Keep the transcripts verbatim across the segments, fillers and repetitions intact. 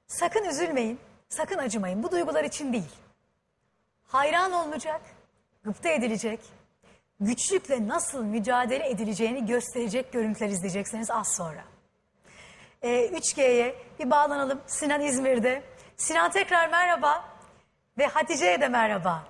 Sakın üzülmeyin, sakın acımayın. Bu duygular için değil. Hayran olunacak, gıpta edilecek, güçlükle nasıl mücadele edileceğini gösterecek görüntüler izleyeceksiniz az sonra. Ee, üç G'ye bir bağlanalım. Sinan İzmir'de. Sinan tekrar merhaba ve Hatice'ye de merhaba.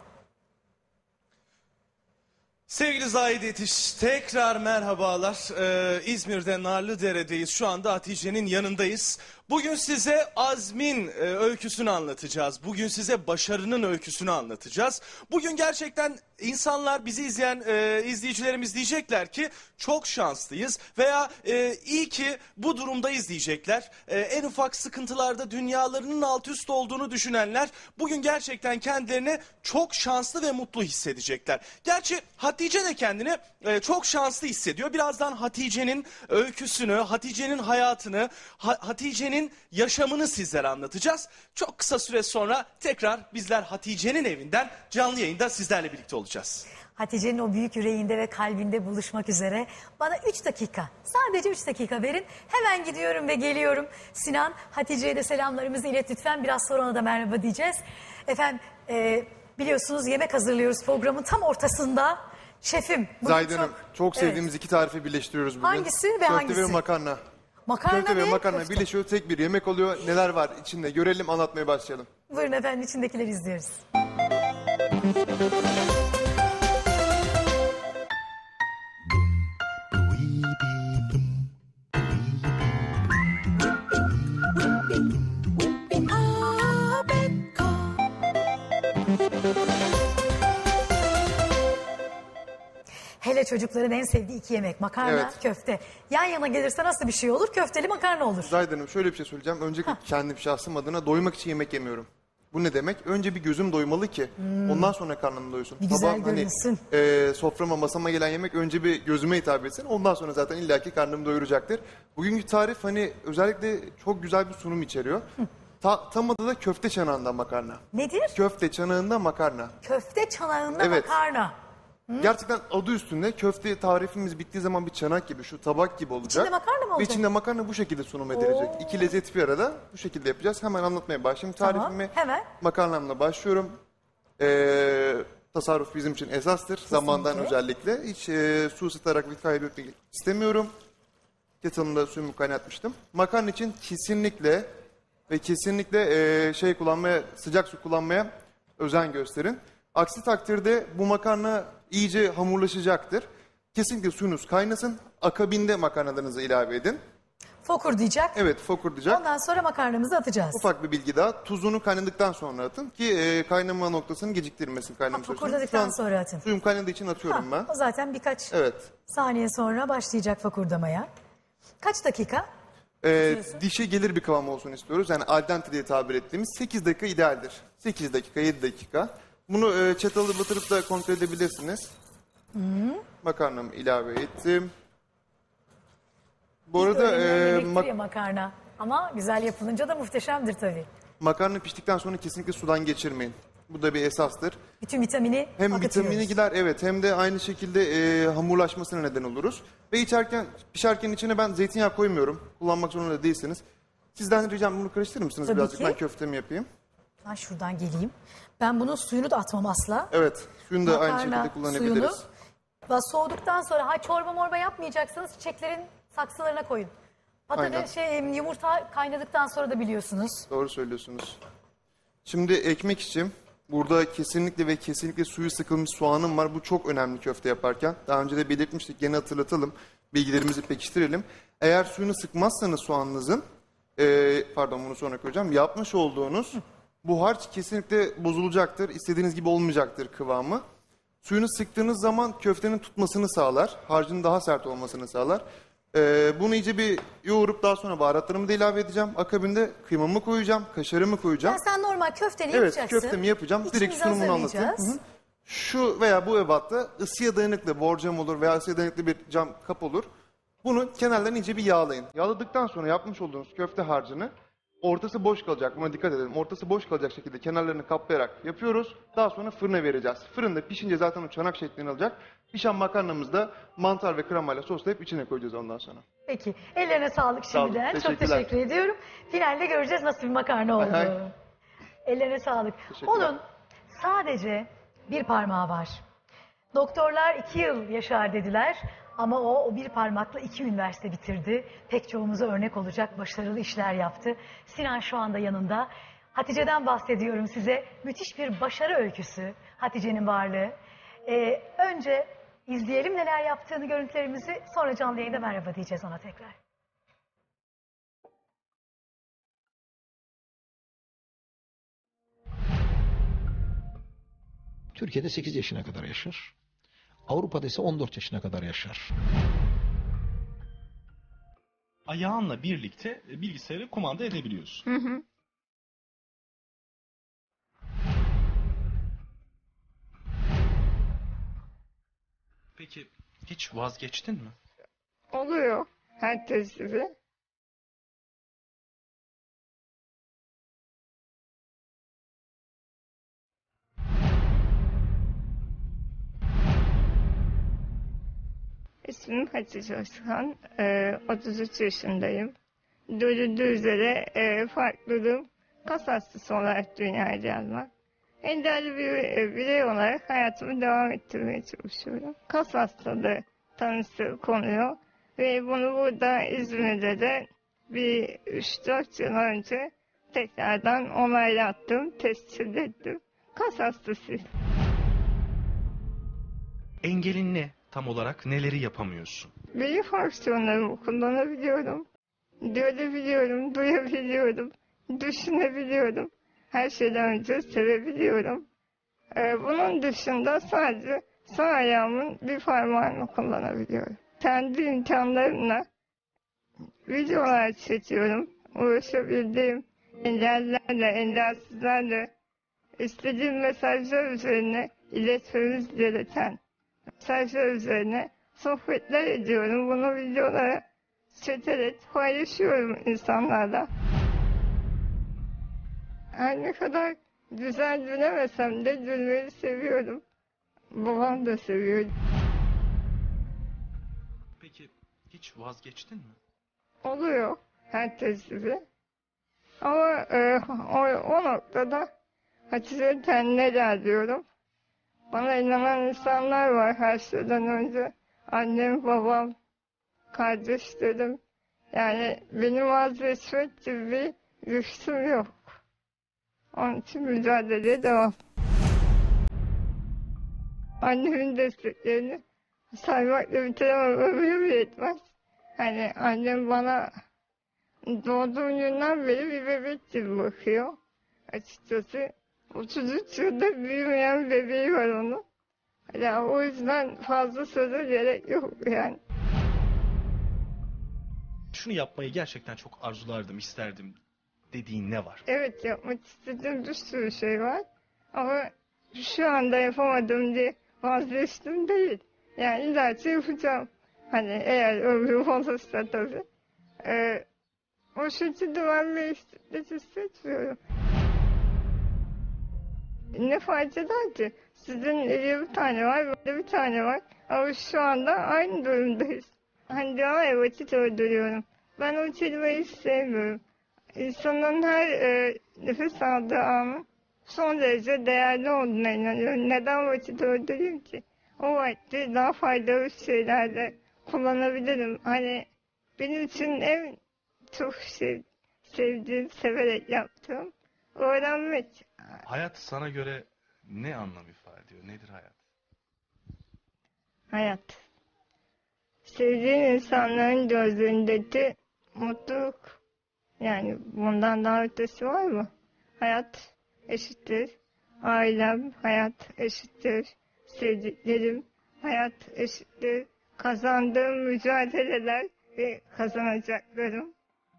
Sevgili Zahide Yetiş, tekrar merhabalar. Ee, İzmir'de Narlıdere'deyiz. Şu anda Hatice'nin yanındayız. Bugün size azmin e, öyküsünü anlatacağız. Bugün size başarının öyküsünü anlatacağız. Bugün gerçekten insanlar, bizi izleyen e, izleyicilerimiz diyecekler ki çok şanslıyız veya e, iyi ki bu durumdayız diyecekler. E, en ufak sıkıntılarda dünyalarının alt üst olduğunu düşünenler bugün gerçekten kendilerini çok şanslı ve mutlu hissedecekler. Gerçi Hatice de kendini e, çok şanslı hissediyor. Birazdan Hatice'nin öyküsünü, Hatice'nin hayatını, ha Hatice'nin yaşamını sizlere anlatacağız. Çok kısa süre sonra tekrar bizler Hatice'nin evinden canlı yayında sizlerle birlikte olacağız. Hatice'nin o büyük yüreğinde ve kalbinde buluşmak üzere. Bana üç dakika, sadece üç dakika verin. Hemen gidiyorum ve geliyorum. Sinan, Hatice'ye de selamlarımızı ilet lütfen. Biraz sonra ona da merhaba diyeceğiz. Efendim, e, biliyorsunuz yemek hazırlıyoruz programın tam ortasında. Şefim. Zahide Hanım, çok, çok evet. sevdiğimiz iki tarifi birleştiriyoruz bugün. Hangisi ve Köfte hangisi? Köfte ve makarna. Makarna Köfte ve ve makarna köfte. birleşiyor, tek bir yemek oluyor. Neler var içinde görelim, anlatmaya başlayalım. Buyurun efendim, içindekileri izliyoruz. Hele çocukların en sevdiği iki yemek, makarna, Evet. köfte. Yan yana gelirse nasıl bir şey olur? Köfteli makarna olur. Zahide Hanım, şöyle bir şey söyleyeceğim. Öncelikle kendim şahsım adına doymak için yemek yemiyorum. Bu ne demek? Önce bir gözüm doymalı ki ondan sonra karnım doysun. Bir güzel Sabah görünsün. Hani, e, soframa, masama gelen yemek önce bir gözüme hitap etsin. Ondan sonra zaten illaki karnımı doyuracaktır. Bugünkü tarif hani özellikle çok güzel bir sunum içeriyor. Ta, tam adı da köfte çanağında makarna. Nedir? Köfte çanağında makarna. Köfte çanağında Evet. makarna. Gerçekten adı üstünde köfte tarifimiz bittiği zaman bir çanak gibi, şu tabak gibi olacak. İçinde makarna mı Ve olacak? içinde makarna bu şekilde sunum edilecek. Oo. İki lezzet bir arada bu şekilde yapacağız. Hemen anlatmaya başlayayım. Tamam, Tarifimi hemen. makarnamla başlıyorum. Ee, tasarruf bizim için esastır. Zamandan özellikle. Hiç e, su ısıtarak vakit kaybetmek istemiyorum. Kettle'ımda suyumu kaynatmıştım. Makarna için kesinlikle ve kesinlikle e, şey kullanmaya, sıcak su kullanmaya özen gösterin. Aksi takdirde bu makarna iyice hamurlaşacaktır. Kesinlikle suyunuz kaynasın. Akabinde makarnalarınızı ilave edin. Fokur diyecek. Evet, fokurdayacak. Ondan sonra makarnamızı atacağız. Ufak bir bilgi daha. Tuzunu kaynadıktan sonra atın ki e, kaynama noktasını geciktirmesin kaynama Ha, süresini. fokurdadıktan Şu an sonra atın. Suyum kaynadığı için atıyorum Ha, ben. o zaten birkaç Evet. saniye sonra başlayacak fokurdamaya. Kaç dakika? E, dişe gelir bir kıvam olsun istiyoruz. Yani al dente diye tabir ettiğimiz sekiz dakika idealdir. sekiz dakika, yedi dakika. Bunu e, çatalı batırıp da kontrol edebilirsiniz. Hı. Makarnamı ilave ettim. Bu İlk arada öğrenilen e, yemektir mak ya makarna. Ama güzel yapılınca da muhteşemdir tabii. makarna piştikten sonra kesinlikle sudan geçirmeyin. Bu da bir esastır. Bütün vitamini Hem akıtıyoruz. vitamini gider, evet, hem de aynı şekilde e, hamurlaşmasına neden oluruz. Ve içerken, pişerken içine ben zeytinyağı koymuyorum. Kullanmak zorunda değilsiniz. Sizden ricam bunu karıştırır mısınız Tabii birazcık? ki. Ben köftemi yapayım. Ben şuradan geleyim. Ben bunun suyunu da atmam asla. Evet, suyunu da aynı Makarna şekilde kullanabiliriz. suyunu. Ve soğuduktan sonra ha çorba morba yapmayacaksanız çiçeklerin saksılarına koyun. Aynen. Patates şey yumurta kaynadıktan sonra da biliyorsunuz. Doğru söylüyorsunuz. Şimdi ekmek için burada kesinlikle ve kesinlikle suyu sıkılmış soğanım var. Bu çok önemli köfte yaparken. Daha önce de belirtmiştik, gene hatırlatalım. Bilgilerimizi pekiştirelim. Eğer suyunu sıkmazsanız soğanınızın, e, pardon bunu sonra koyacağım, yapmış olduğunuz bu harç kesinlikle bozulacaktır. İstediğiniz gibi olmayacaktır kıvamı. Suyunu sıktığınız zaman köftenin tutmasını sağlar. Harcın daha sert olmasını sağlar. Ee, bunu iyice bir yoğurup daha sonra baharatlarımı da ilave edeceğim. Akabinde kıymamı koyacağım, kaşarımı koyacağım. Ya sen normal köfteni Evet, yapacaksın. köftemi yapacağım. Direkt İçimizi sunumunu anlatayım. hazırlayacağız. Hı hı. Şu veya bu ebatta ısıya dayanıklı borcam olur veya ısıya dayanıklı bir cam kap olur. Bunu kenarlarını iyice bir yağlayın. Yağladıktan sonra yapmış olduğunuz köfte harcını Ortası boş kalacak. Buna dikkat edelim. Ortası boş kalacak şekilde kenarlarını kaplayarak yapıyoruz. Daha sonra fırına vereceğiz. Fırında pişince zaten o çanak şeklini alacak. Pişen makarnamızı da mantar ve kremayla soslayıp içine koyacağız ondan sonra. Peki. Ellerine sağlık Sağ olun, şimdiden. Çok teşekkürler. teşekkür ediyorum. Finalde göreceğiz nasıl bir makarna oldu. Hay hay. Ellerine sağlık. Teşekkürler. Onun sadece bir parmağı var. Doktorlar iki yıl yaşar dediler. Ama o, o bir parmakla iki üniversite bitirdi. Pek çoğumuza örnek olacak başarılı işler yaptı. Sinan şu anda yanında. Hatice'den bahsediyorum size. Müthiş bir başarı öyküsü Hatice'nin varlığı. Ee, önce izleyelim neler yaptığını, görüntülerimizi. Sonra canlı yayında merhaba diyeceğiz ona tekrar. Türkiye'de sekiz yaşına kadar yaşar. Avrupa'da ise on dört yaşına kadar yaşar. Ayağınla birlikte bilgisayarı kumanda edebiliyorsun. Hı hı. Peki hiç vazgeçtin mi? Oluyor herkes gibi. İsmim Hatice Özkan. Ee, otuz üç yaşındayım. Görüldüğü üzere e, farklılığım kas hastası olarak dünyaya gelmek. Engelli bir e, birey olarak hayatımı devam ettirmeye çalışıyorum. Kas hastalığı tanısı konuyor ve bunu burada İzmir'de de bir üç dört yıl önce tekrardan onaylattım, tescil ettim. Kas hastasıyım. Engelin ne? Tam olarak neleri yapamıyorsun? Beyin fonksiyonlarımı kullanabiliyorum. Görebiliyorum, duyabiliyorum, düşünebiliyorum. Her şeyden önce sevebiliyorum. Ee, bunun dışında sadece sağ ayağımın bir parmağını kullanabiliyorum. Kendi imkanlarımla videolar çekiyorum. Uğraşabildiğim engellilerle, engelsizlerle istediğim mesajlar üzerine iletmemiz gereken mesajlar üzerine sohbetler ediyorum. Bunu videolara çekerek paylaşıyorum insanlarla. Her ne kadar güzel gülemesem de gülmeyi seviyorum. Babam da seviyor. Peki hiç vazgeçtin mi? Oluyor herkes gibi. Ama e, o, o noktada Hatice kendine gel diyorum. Bana inanan insanlar var her şeyden önce. Annem, babam, kardeşlerim. Yani benim vazgeçmek gibi bir lüksüm yok. Onun için mücadeleye devam. Annemin desteklerini saymakla bitiremem, ömrüm yetmez. Hani annem bana doğduğum günden beri bir bebek gibi bakıyor. Açıkçası otuz üç yılda büyümeyen bebeği var onun. Yani o yüzden fazla söze gerek yok yani. Şunu yapmayı gerçekten çok arzulardım, isterdim dediğin ne var? Evet, yapmak istediğim bir sürü şey var. Ama şu anda yapamadım diye vazgeçtim değil. Yani ileride yapacağım. Hani eğer ömrüm olursa tabii. Ee, o şekilde ben bir istiklet hissetmiyorum. Ne fark eder ki? Sizin evde bir tane var, böyle bir tane var. Ama şu anda aynı durumdayız. Hani diyorlar ya, vakit öldürüyorum. Ben o kelimeyi hiç sevmiyorum. İnsanın her e, nefes aldığı anın son derece değerli olduğuna inanıyorum. Neden vakit öldüreyim ki? O vakti daha faydalı şeylerde kullanabilirim. Hani benim için en çok şey, sevdiğim, severek yaptığım öğrenmek. Hayat sana göre ne anlam ifade ediyor? Nedir hayat? Hayat. Sevdiğin insanların gözlerindeki mutluluk. Yani bundan daha ötesi var mı? Hayat eşittir. Ailem, hayat eşittir. Sevdiklerim, hayat eşittir. Kazandığım mücadeleler ve kazanacaklarım.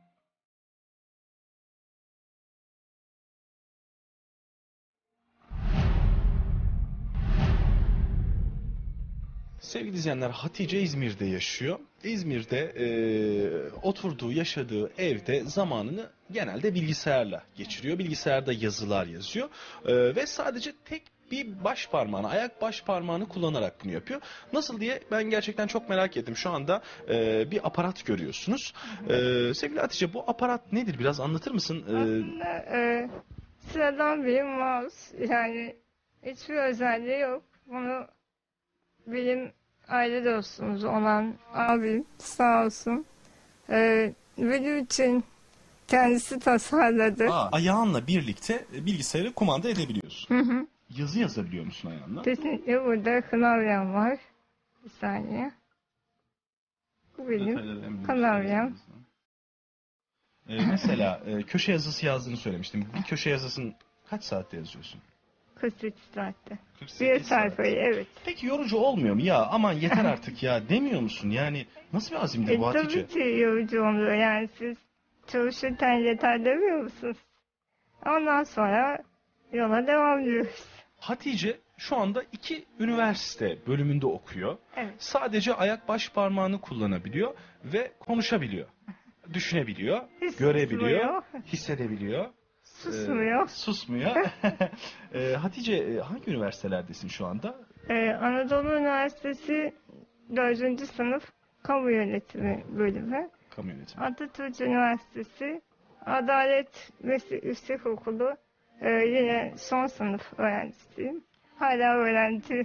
Sevgili izleyenler, Hatice İzmir'de yaşıyor. İzmir'de e, oturduğu, yaşadığı evde zamanını genelde bilgisayarla geçiriyor. Bilgisayarda yazılar yazıyor. Ee, ve sadece tek bir baş parmağını, ayak baş parmağını kullanarak bunu yapıyor. Nasıl diye ben gerçekten çok merak ettim. Şu anda e, bir aparat görüyorsunuz. Ee, sevgili Hatice, bu aparat nedir? Biraz anlatır mısın? Ee, Aslında e, sıradan bir mouse, yani hiçbir özelliği yok. Bunu benim aile dostumuz olan abim sağ olsun e, benim için kendisi tasarladı. aa, ayağınla birlikte bilgisayarı kumanda edebiliyorsun. Hı hı. Yazı yazabiliyor musun ayağınla? Kesinlikle burada klavyem var. Bir saniye. Bu benim klavyem. Ee, mesela e, köşe yazısı yazdığını söylemiştim. Bir köşe yazısını kaç saatte yazıyorsun? kırk sekiz saatte. kırk sekiz Bir saat. sayfayı, evet. Peki yorucu olmuyor mu? Ya aman yeter artık ya demiyor musun? Yani nasıl bir azimdir E, bu Hatice? tabii ki yorucu oluyor. Yani siz çalışırken yeter demiyor musunuz? Ondan sonra yola devam ediyoruz. Hatice şu anda iki üniversite bölümünde okuyor. Evet. Sadece ayak baş parmağını kullanabiliyor ve konuşabiliyor. Düşünebiliyor, Hiç görebiliyor, susmuyor. hissedebiliyor. Susmuyor. Ee, susmuyor. Ee, Hatice, e, hangi üniversitelerdesin şu anda? Ee, Anadolu Üniversitesi dördüncü sınıf Kamu Yönetimi bölümü. Kamu yönetimi. Atatürk Üniversitesi Adalet Meslek Yüksekokulu, e, yine son sınıf öğrencisiyim. Hala öğrenci.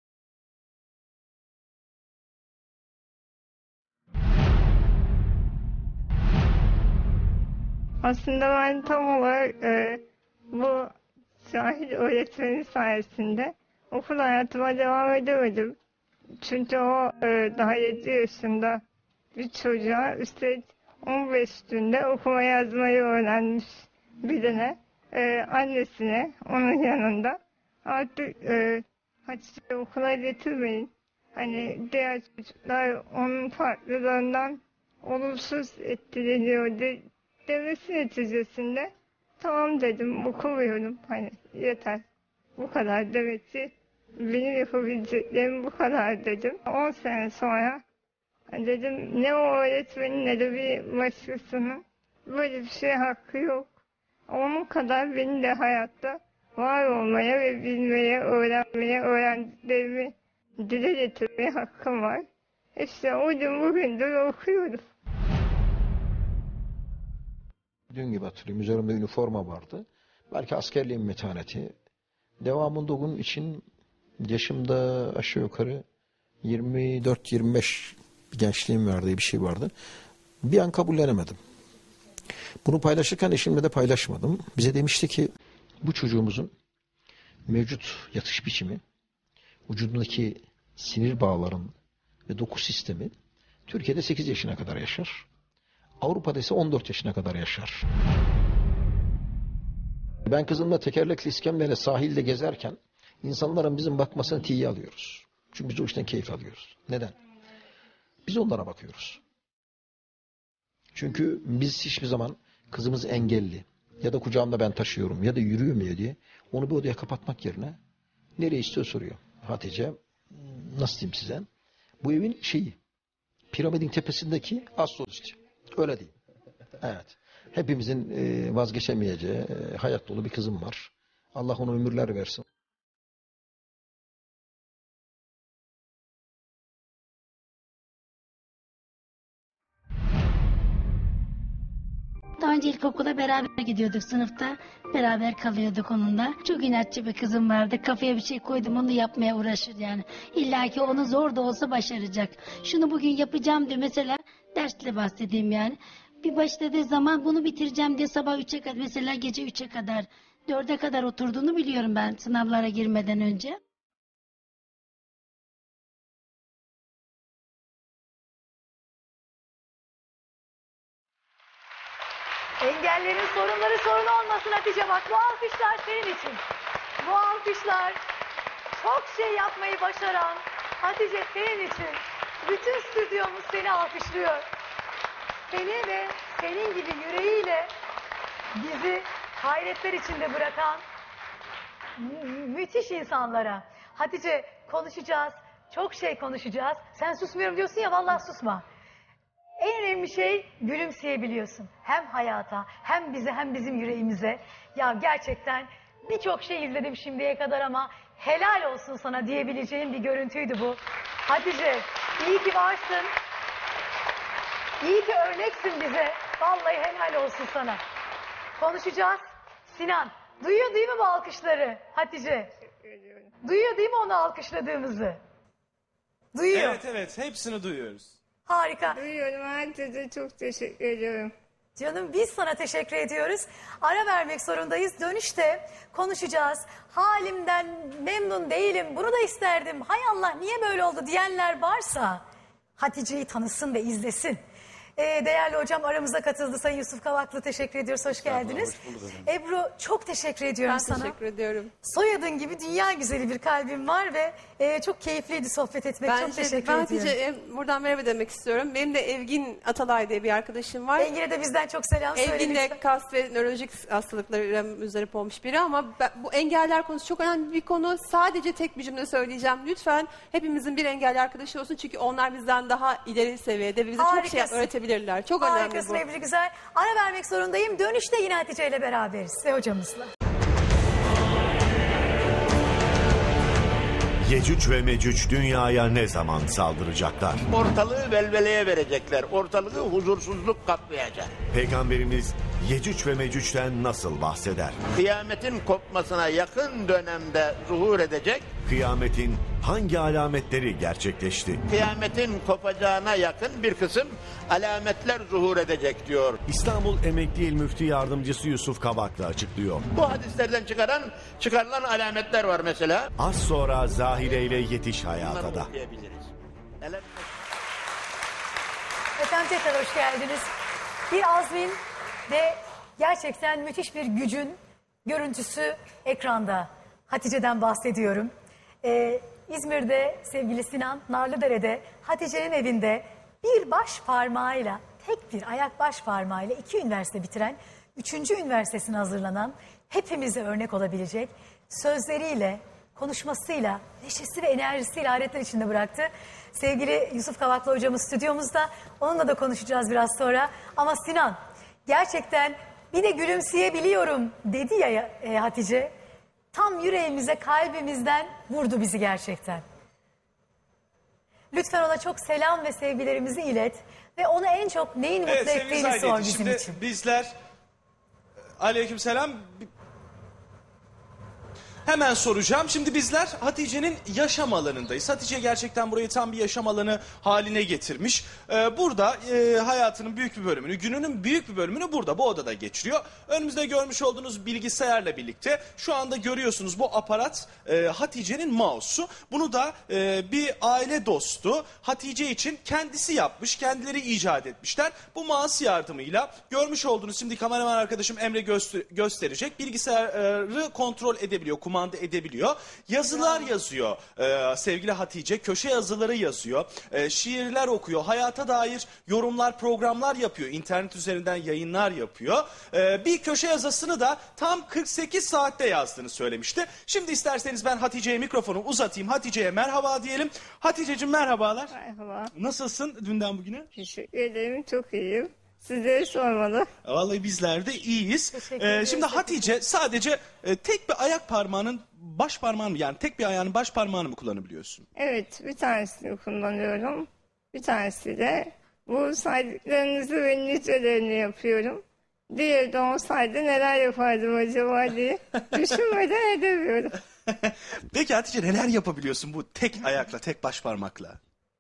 Aslında ben tam olarak e, bu Şahit öğretmenin sayesinde okul hayatıma devam edemedim. Çünkü o e, daha yedi yaşında bir çocuğa, üstelik on beş günde okuma yazmayı öğrenmiş birine, e, annesine, onun yanında artık e, Hatice okula getirmeyin. Hani diğer çocuklar onun farklılığından olumsuz etkileniyor de, demesi neticesinde tamam dedim, okumuyorum, hani yeter, bu kadar, demek ki benim yapabileceklerim bu kadar dedim. on sene sonra dedim ne o öğretmenin ne de bir başkasının böyle bir şey hakkı yok. Onun kadar benim de hayatta var olmaya ve bilmeye, öğrenmeye, öğrendiklerimi dile getirmeye hakkım var. İşte o gün bugündür okuyorum. Dün gibi hatırlıyorum. Üzerimde üniforma vardı. Belki askerliğin metaneti. Devamında bunun için yaşımda aşağı yukarı yirmi dört yirmi beş bir gençliğim vardı, bir şey vardı. Bir an kabullenemedim. Bunu paylaşırken eşimle de paylaşmadım. Bize demişti ki bu çocuğumuzun mevcut yatış biçimi, vücudundaki sinir bağların ve doku sistemi Türkiye'de sekiz yaşına kadar yaşar. Avrupa'da ise on dört yaşına kadar yaşar. Ben kızımla tekerlekli iskemleyle sahilde gezerken insanların bizim bakmasını tiye alıyoruz. Çünkü biz o işten keyif alıyoruz. Neden? Biz onlara bakıyoruz. Çünkü biz hiçbir zaman kızımız engelli ya da kucağımda ben taşıyorum ya da yürüyemiyor diye onu bir odaya kapatmak yerine nereye istiyor soruyor. Hatice, nasıl diyeyim size? Bu evin şeyi, piramidin tepesindeki astrolojisi. Öyle diyeyim. Evet. Hepimizin e, vazgeçemeyeceği e, hayat dolu bir kızım var. Allah ona ömürler versin. Daha önce ilkokula beraber gidiyorduk sınıfta. Beraber kalıyorduk onunla. Çok inatçı bir kızım vardı. Kafaya bir şey koydum onu yapmaya uğraşır yani. İlla ki onu zor da olsa başaracak. Şunu bugün yapacağım diye mesela dersle bahsedeyim yani. Bir başladığı zaman bunu bitireceğim diye sabah üçe kadar, mesela gece üçe kadar, dörde kadar oturduğunu biliyorum ben sınavlara girmeden önce. Engellerin sorunları sorun olmasın Hatice, bak bu alkışlar senin için. Bu alkışlar çok şey yapmayı başaran Hatice senin için. Bütün stüdyomuz seni alkışlıyor. Seni ve senin gibi yüreğiyle bizi hayretler içinde bırakan mü- müthiş insanlara. Hatice, konuşacağız, çok şey konuşacağız. Sen susmuyorum diyorsun ya, vallahi susma. En önemli şey gülümseyebiliyorsun. Hem hayata, hem bize, hem bizim yüreğimize. Ya gerçekten birçok şey izledim şimdiye kadar ama helal olsun sana diyebileceğim bir görüntüydü bu. Hatice, iyi ki varsın. İyi ki örneksin bize. Vallahi helal olsun sana. Konuşacağız. Sinan, duyuyor değil mi bu alkışları Hatice? Duyuyor değil mi onu alkışladığımızı? Duyuyor. Evet evet hepsini duyuyoruz. Harika. Duyuyorum, herkese çok teşekkür ediyorum. Canım biz sana teşekkür ediyoruz. Ara vermek zorundayız. Dönüşte konuşacağız. Halimden memnun değilim. Bunu da isterdim. Hay Allah niye böyle oldu diyenler varsa Hatice'yi tanısın ve izlesin. Ee, değerli hocam aramıza katıldı. Sayın Yusuf Kavaklı teşekkür ediyoruz. Hoş geldiniz. Ebru çok teşekkür ediyorum Ben sana. teşekkür ediyorum. Soyadın gibi dünya güzeli bir kalbim var ve e, çok keyifliydi sohbet etmek. Ben, çok teşekkür ben ediyorum. Hatice'ye buradan merhaba demek istiyorum. Benim de Evgin Atalay diye bir arkadaşım var. Engin'e de bizden çok selam söyle Evgin de lütfen. kas ve nörolojik hastalıklara müzdarip olmuş biri ama ben- bu engeller konusu çok önemli bir konu. Sadece tek bir cümle söyleyeceğim. Lütfen hepimizin bir engelli arkadaşı olsun çünkü onlar bizden daha ileri seviyede ve bize çok şey Harikasın. öğretebilirler. Çok önemli Harikasın bu. Ebru güzel. Ara vermek zorundayım. Dönüşte yine Hatice ile beraberiz ve hocamızla. Yecüc ve Mecüc dünyaya ne zaman saldıracaklar? Ortalığı velveleye verecekler. Ortalığı huzursuzluk kaplayacak. Peygamberimiz Yecüc ve Mecüc'ten nasıl bahseder? Kıyametin kopmasına yakın dönemde zuhur edecek. Kıyametin hangi alametleri gerçekleşti? Kıyametin kopacağına yakın bir kısım alametler zuhur edecek diyor. İstanbul Emekli İl Müftü Yardımcısı Yusuf Kavaklı açıklıyor. Bu hadislerden çıkaran, çıkarılan alametler var mesela. Az sonra Zahire ile Yetiş Hayata Bunları da. okuyabiliriz. Neler- Efendim tekrar hoş geldiniz. Bir azmin ve gerçekten müthiş bir gücün görüntüsü ekranda. Hatice'den bahsediyorum. Ee, İzmir'de sevgili Sinan Narlıdere'de Hatice'nin evinde bir baş parmağıyla, tek bir ayak baş parmağıyla iki üniversite bitiren, üçüncü üniversitesine hazırlanan, hepimize örnek olabilecek sözleriyle, konuşmasıyla, neşesi ve enerjisiyle hayretler içinde bıraktı. Sevgili Yusuf Kavaklı hocamız stüdyomuzda. Onunla da konuşacağız biraz sonra. Ama Sinan gerçekten bir de gülümseyebiliyorum dedi ya e, Hatice. Tam yüreğimize, kalbimizden vurdu bizi gerçekten. Lütfen ona çok selam ve sevgilerimizi ilet. Ve onu en çok neyin mutlu Evet sevgili ettiğini sor Zahide bizim şimdi için. bizler aleykümselam hemen soracağım. Şimdi bizler Hatice'nin yaşam alanındayız. Hatice gerçekten burayı tam bir yaşam alanı haline getirmiş. Ee, burada e, hayatının büyük bir bölümünü, gününün büyük bir bölümünü burada, bu odada geçiriyor. Önümüzde görmüş olduğunuz bilgisayarla birlikte şu anda görüyorsunuz bu aparat e, Hatice'nin mouse'u. Bunu da e, bir aile dostu Hatice için kendisi yapmış, kendileri icat etmişler. Bu mouse yardımıyla görmüş olduğunuz, şimdi kameraman arkadaşım Emre göster gösterecek, bilgisayarı kontrol edebiliyor, kumanda edebiliyor. Yazılar yazıyor ee, sevgili Hatice. Köşe yazıları yazıyor. Ee, şiirler okuyor. Hayata dair yorumlar, programlar yapıyor. İnternet üzerinden yayınlar yapıyor. Ee, bir köşe yazısını da tam kırk sekiz saatte yazdığını söylemişti. Şimdi isterseniz ben Hatice'ye mikrofonu uzatayım. Hatice'ye merhaba diyelim. Hatice'cim merhabalar. Merhaba. Nasılsın dünden bugüne? Teşekkür ederim. Çok iyiyim. Sizleri sormalı. Vallahi bizler de iyiyiz. Teşekkür Ee, ederiz. şimdi Hatice sadece e, tek bir ayak parmağının baş parmağını, yani tek bir ayağının baş parmağını mı kullanabiliyorsun? Evet, bir tanesini kullanıyorum. Bir tanesi de bu saydıklarınızı ve nicelerini yapıyorum. Diğeri de olsaydı neler yapardım acaba diye düşünmeden edemiyorum. Peki Hatice neler yapabiliyorsun bu tek ayakla, tek baş parmakla?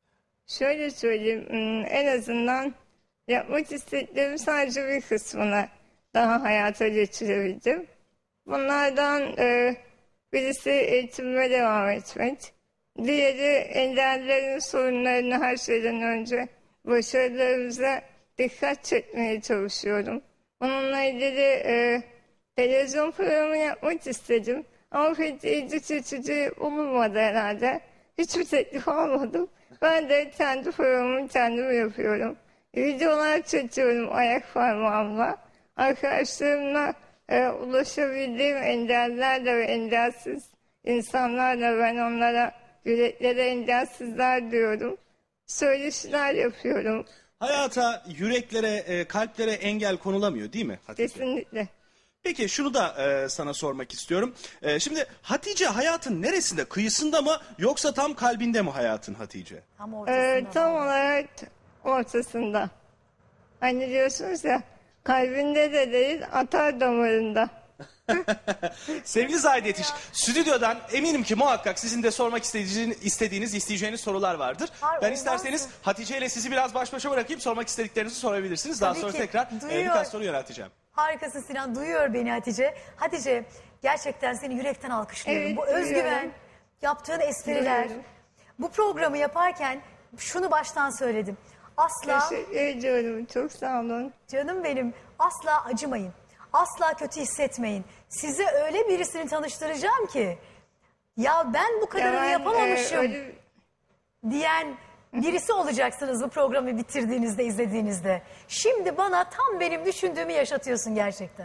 Şöyle söyleyeyim, hmm, en azından yapmak istediklerim sadece bir kısmını daha hayata geçirebildim. Bunlardan e, birisi eğitimime devam etmek. Diğeri engellerin sorunlarını her şeyden önce başarılarımıza dikkat çekmeye çalışıyorum. Bununla ilgili e, televizyon programı yapmak istedim. Ama pek ilgi çekici bulunmadı herhalde. Hiçbir teklif almadım. Ben de kendi programımı kendim yapıyorum. Videolar çekiyorum ayak parmağımla. Arkadaşlarımla e, ulaşabildiğim engellerle ve engelsiz insanlarla ben onlara yüreklere engelsizler diyorum. Söyleşiler yapıyorum. Hayata, yüreklere, e, kalplere engel konulamıyor değil mi Hatice? Kesinlikle. Peki şunu da e, sana sormak istiyorum. E, şimdi Hatice hayatın neresinde? Kıyısında mı yoksa tam kalbinde mi hayatın Hatice? Tam Ee, ortasında. tam vallahi. olarak ortasında. Hani diyorsunuz ya, kalbinde de değil, atar damarında. Sevgili Zahide Yetiş, stüdyodan eminim ki muhakkak sizin de sormak istediğiniz, istediğiniz, isteyeceğiniz sorular vardır. Var, Ben olmaz isterseniz mı? Hatice ile sizi biraz baş başa bırakayım, sormak istediklerinizi sorabilirsiniz. Daha Tabii sonra ki. tekrar e, Duyuyor. birkaç soru yönelteceğim. Harikasın Sinan. Duyuyor beni Hatice. Hatice gerçekten seni yürekten alkışlıyorum. Evet, Bu duyuyorum. özgüven, yaptığın espriler. Duyuyorum. Bu programı yaparken şunu baştan söyledim. Asla Teşekkür ediyorum. Çok sağ olun. canım benim asla acımayın. Asla kötü hissetmeyin. Size öyle birisini tanıştıracağım ki ya ben bu kadarını Ya ben, yapamamışım e, öyle- diyen birisi olacaksınız bu programı bitirdiğinizde, izlediğinizde. Şimdi bana tam benim düşündüğümü yaşatıyorsun gerçekten.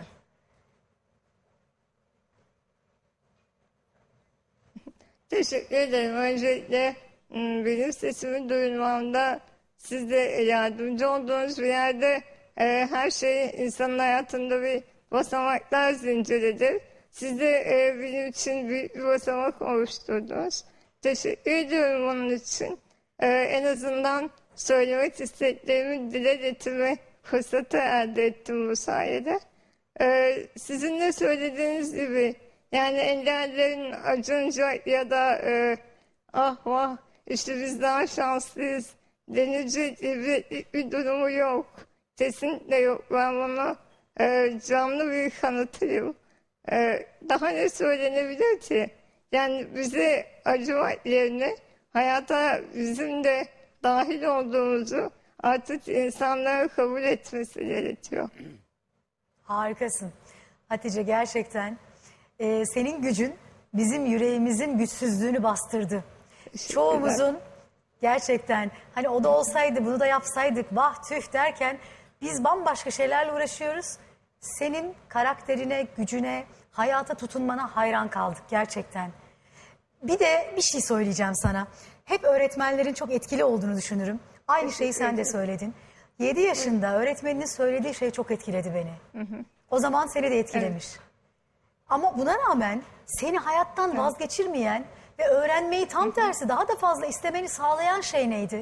Teşekkür ederim. Öncelikle m, benim sesimi duyurmamda siz de yardımcı olduğunuz bir yerde e, her şey insanın hayatında bir basamaklar zinciridir. Siz de e, benim için bir, bir basamak oluşturdunuz. Teşekkür ediyorum onun için. E, en azından söylemek istediklerimi dile getirme fırsatı elde ettim bu sayede. Ee, sizin de söylediğiniz gibi yani engellerin acınca ya da e, ah vah işte biz daha şanslıyız denilecek bir, bir durumu yok. Kesinlikle yok. Ben bunu e, canlı bir kanıtıyım. E, daha ne söylenebilir ki? Yani bize acımak yerine hayata bizim de dahil olduğumuzu artık insanlara kabul etmesi gerekiyor. Harikasın. Hatice gerçekten e, senin gücün bizim yüreğimizin güçsüzlüğünü bastırdı. Çoğumuzun gerçekten hani o da olsaydı bunu da yapsaydık vah tüh derken biz bambaşka şeylerle uğraşıyoruz. Senin karakterine, gücüne, hayata tutunmana hayran kaldık gerçekten. Bir de bir şey söyleyeceğim sana. Hep öğretmenlerin çok etkili olduğunu düşünürüm. Aynı şeyi sen de söyledin. yedi yaşında öğretmeninin söylediği şey çok etkiledi beni. O zaman seni de etkilemiş. Ama buna rağmen seni hayattan vazgeçirmeyen ve öğrenmeyi tam tersi daha da fazla istemeni sağlayan şey neydi?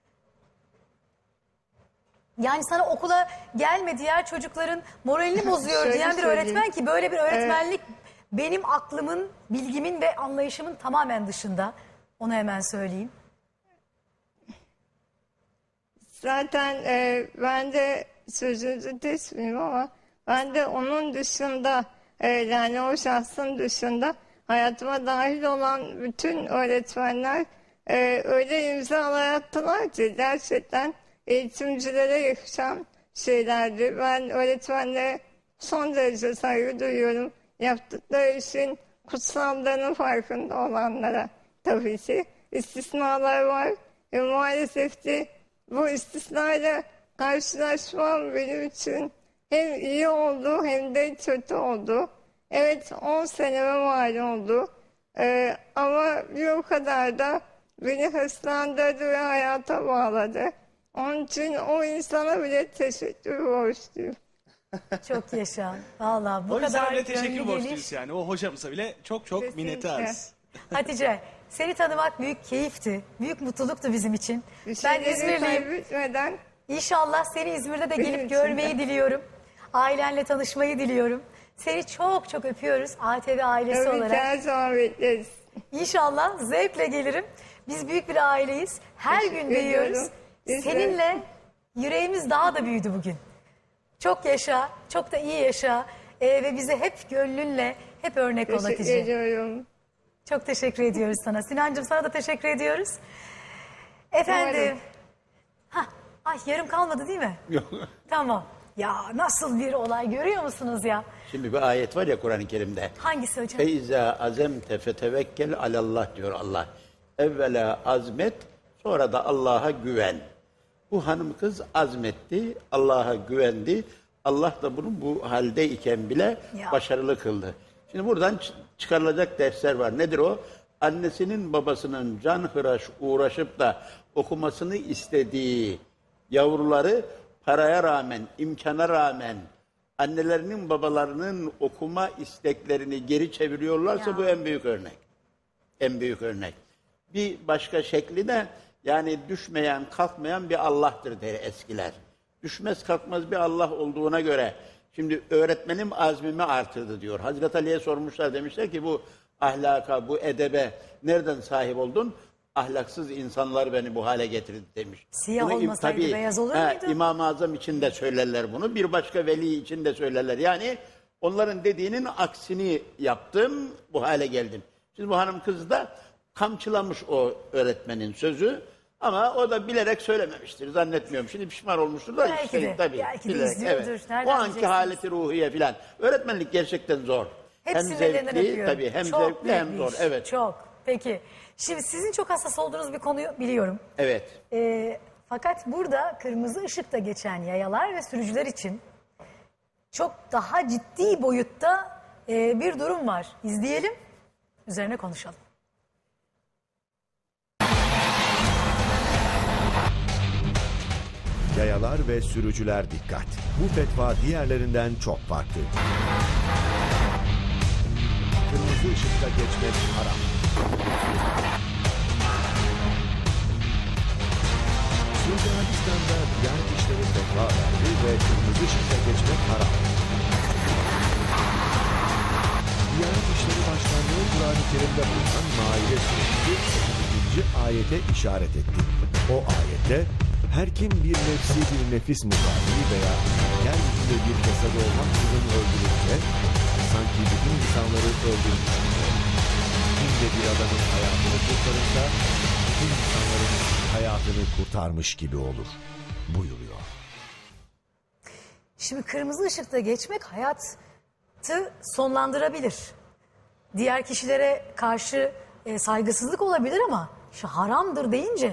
Yani sana okula gelme diğer çocukların moralini bozuyor Şöyle diyen bir söyleyeyim. öğretmen ki böyle bir öğretmenlik benim aklımın, bilgimin ve anlayışımın tamamen dışında. Onu hemen söyleyeyim. Zaten e, ben de sözünüzü kesmeyeyim ama ben de onun dışında e, yani o şahsın dışında hayatıma dahil olan bütün öğretmenler e, öyle imzalar attılar ki gerçekten eğitimcilere yakışan şeylerdi. Ben öğretmenlere son derece saygı duyuyorum. Yaptıkları işin kutsallığının farkında olanlara tabii ki. İstisnalar var ve maalesef ki bu istisnayla karşılaşmam benim için hem iyi oldu hem de kötü oldu. Evet on seneme mal oldu. Ee, ama bir o kadar da beni hırslandırdı ve hayata bağladı. Onun için o insana bile teşekkür borçluyum. Çok yaşa. Vallahi bu O yüzden kadar bile teşekkür gönlü borçluyuz geniş. yani. O hocamıza bile çok çok Kesinlikle. minnettarız. Hatice, seni tanımak büyük keyifti. Büyük mutluluktu bizim için. Bir Ben şeyleri İzmirliyim. kaybetmeden İnşallah seni İzmir'de de Benim gelip için görmeyi de. diliyorum. Ailenle tanışmayı diliyorum. Seni çok çok öpüyoruz A T V ailesi tabii ki olarak. her zaman bekleriz. İnşallah zevkle gelirim. Biz büyük bir aileyiz. Her Teşekkür gün büyüyoruz. ediyorum. Biz de. Seninle yüreğimiz daha da büyüdü bugün. Çok yaşa, çok da iyi yaşa. Ee, ve bize hep gönlünle, hep örnek ol Teşekkür Hatice. ediyorum. Çok teşekkür ediyoruz sana. Sinancığım sana da teşekkür ediyoruz. Efendim. Umarım. Hah, ay yarım kalmadı değil mi? Yok. Tamam. Ya nasıl bir olay görüyor musunuz ya? Şimdi bir ayet var ya Kur'an-ı Kerim'de. Hangisi hocam? Feyza azemte fetevekkel alallah diyor Allah. Evvela azmet, sonra da Allah'a güven. Bu hanım kız azmetti, Allah'a güvendi. Allah da bunu bu haldeyken bile Ya. başarılı kıldı. Şimdi buradan ç- çıkarılacak dersler var. Nedir o? Annesinin babasının can hıraş uğraşıp da okumasını istediği Yavruları paraya rağmen, imkana rağmen annelerinin babalarının okuma isteklerini geri çeviriyorlarsa Ya. bu en büyük örnek. En büyük örnek. Bir başka şekli de yani düşmeyen, kalkmayan bir Allah'tır der eskiler. Düşmez kalkmaz bir Allah olduğuna göre şimdi öğretmenim azmimi artırdı diyor. Hazreti Ali'ye sormuşlar, demişler ki bu ahlaka, bu edebe nereden sahip oldun? Ahlaksız insanlar beni bu hale getirdi demiş. Siyah Bunu im- olmasaydı tabii, beyaz olur he, muydu? İmam-ı Azam için de söylerler bunu. Bir başka veli için de söylerler. Yani onların dediğinin aksini yaptım, bu hale geldim. Şimdi bu hanım kız da kamçılamış o öğretmenin sözü. Ama o da bilerek söylememiştir. Zannetmiyorum. Şimdi pişman olmuştur da. Belki işte, de, tabii, belki de bilerek, izliyordur. evet. Nereden O anki bileceksiniz? haleti ruhiye filan. Öğretmenlik gerçekten zor. Hepsinin hem ellerinden zevkli, öpüyorum. tabii hem Çok zevkli büyük hem bir zor. iş. Evet. Çok. Peki. Şimdi sizin çok hassas olduğunuz bir konuyu biliyorum. Evet. Ee, fakat burada kırmızı ışıkta geçen yayalar ve sürücüler için çok daha ciddi boyutta e, bir durum var. İzleyelim, üzerine konuşalım. Yayalar ve sürücüler dikkat. Bu fetva diğerlerinden çok farklı. Kırmızı ışıkta geçmek haram. Suudi Arabistan'da Diyanet İşleri fetva verdi ve kırmızı ışıkta geçmek haram. Diyanet İşleri Başkanlığı Kur'an-ı Kerim'de bulunan Maide Suresi ikinci ayete işaret etti. O ayette her kim bir nefsi bir nefis mukabili veya yeryüzünde bir fesada olmaksızın öldürürse sanki bütün insanları öldürmüş. Kim de bir adamın hayatını kurtarırsa bütün insanların hayatını kurtarmış gibi olur buyuruyor. Şimdi kırmızı ışıkta geçmek hayatı sonlandırabilir. Diğer kişilere karşı e, saygısızlık olabilir ama şu haramdır deyince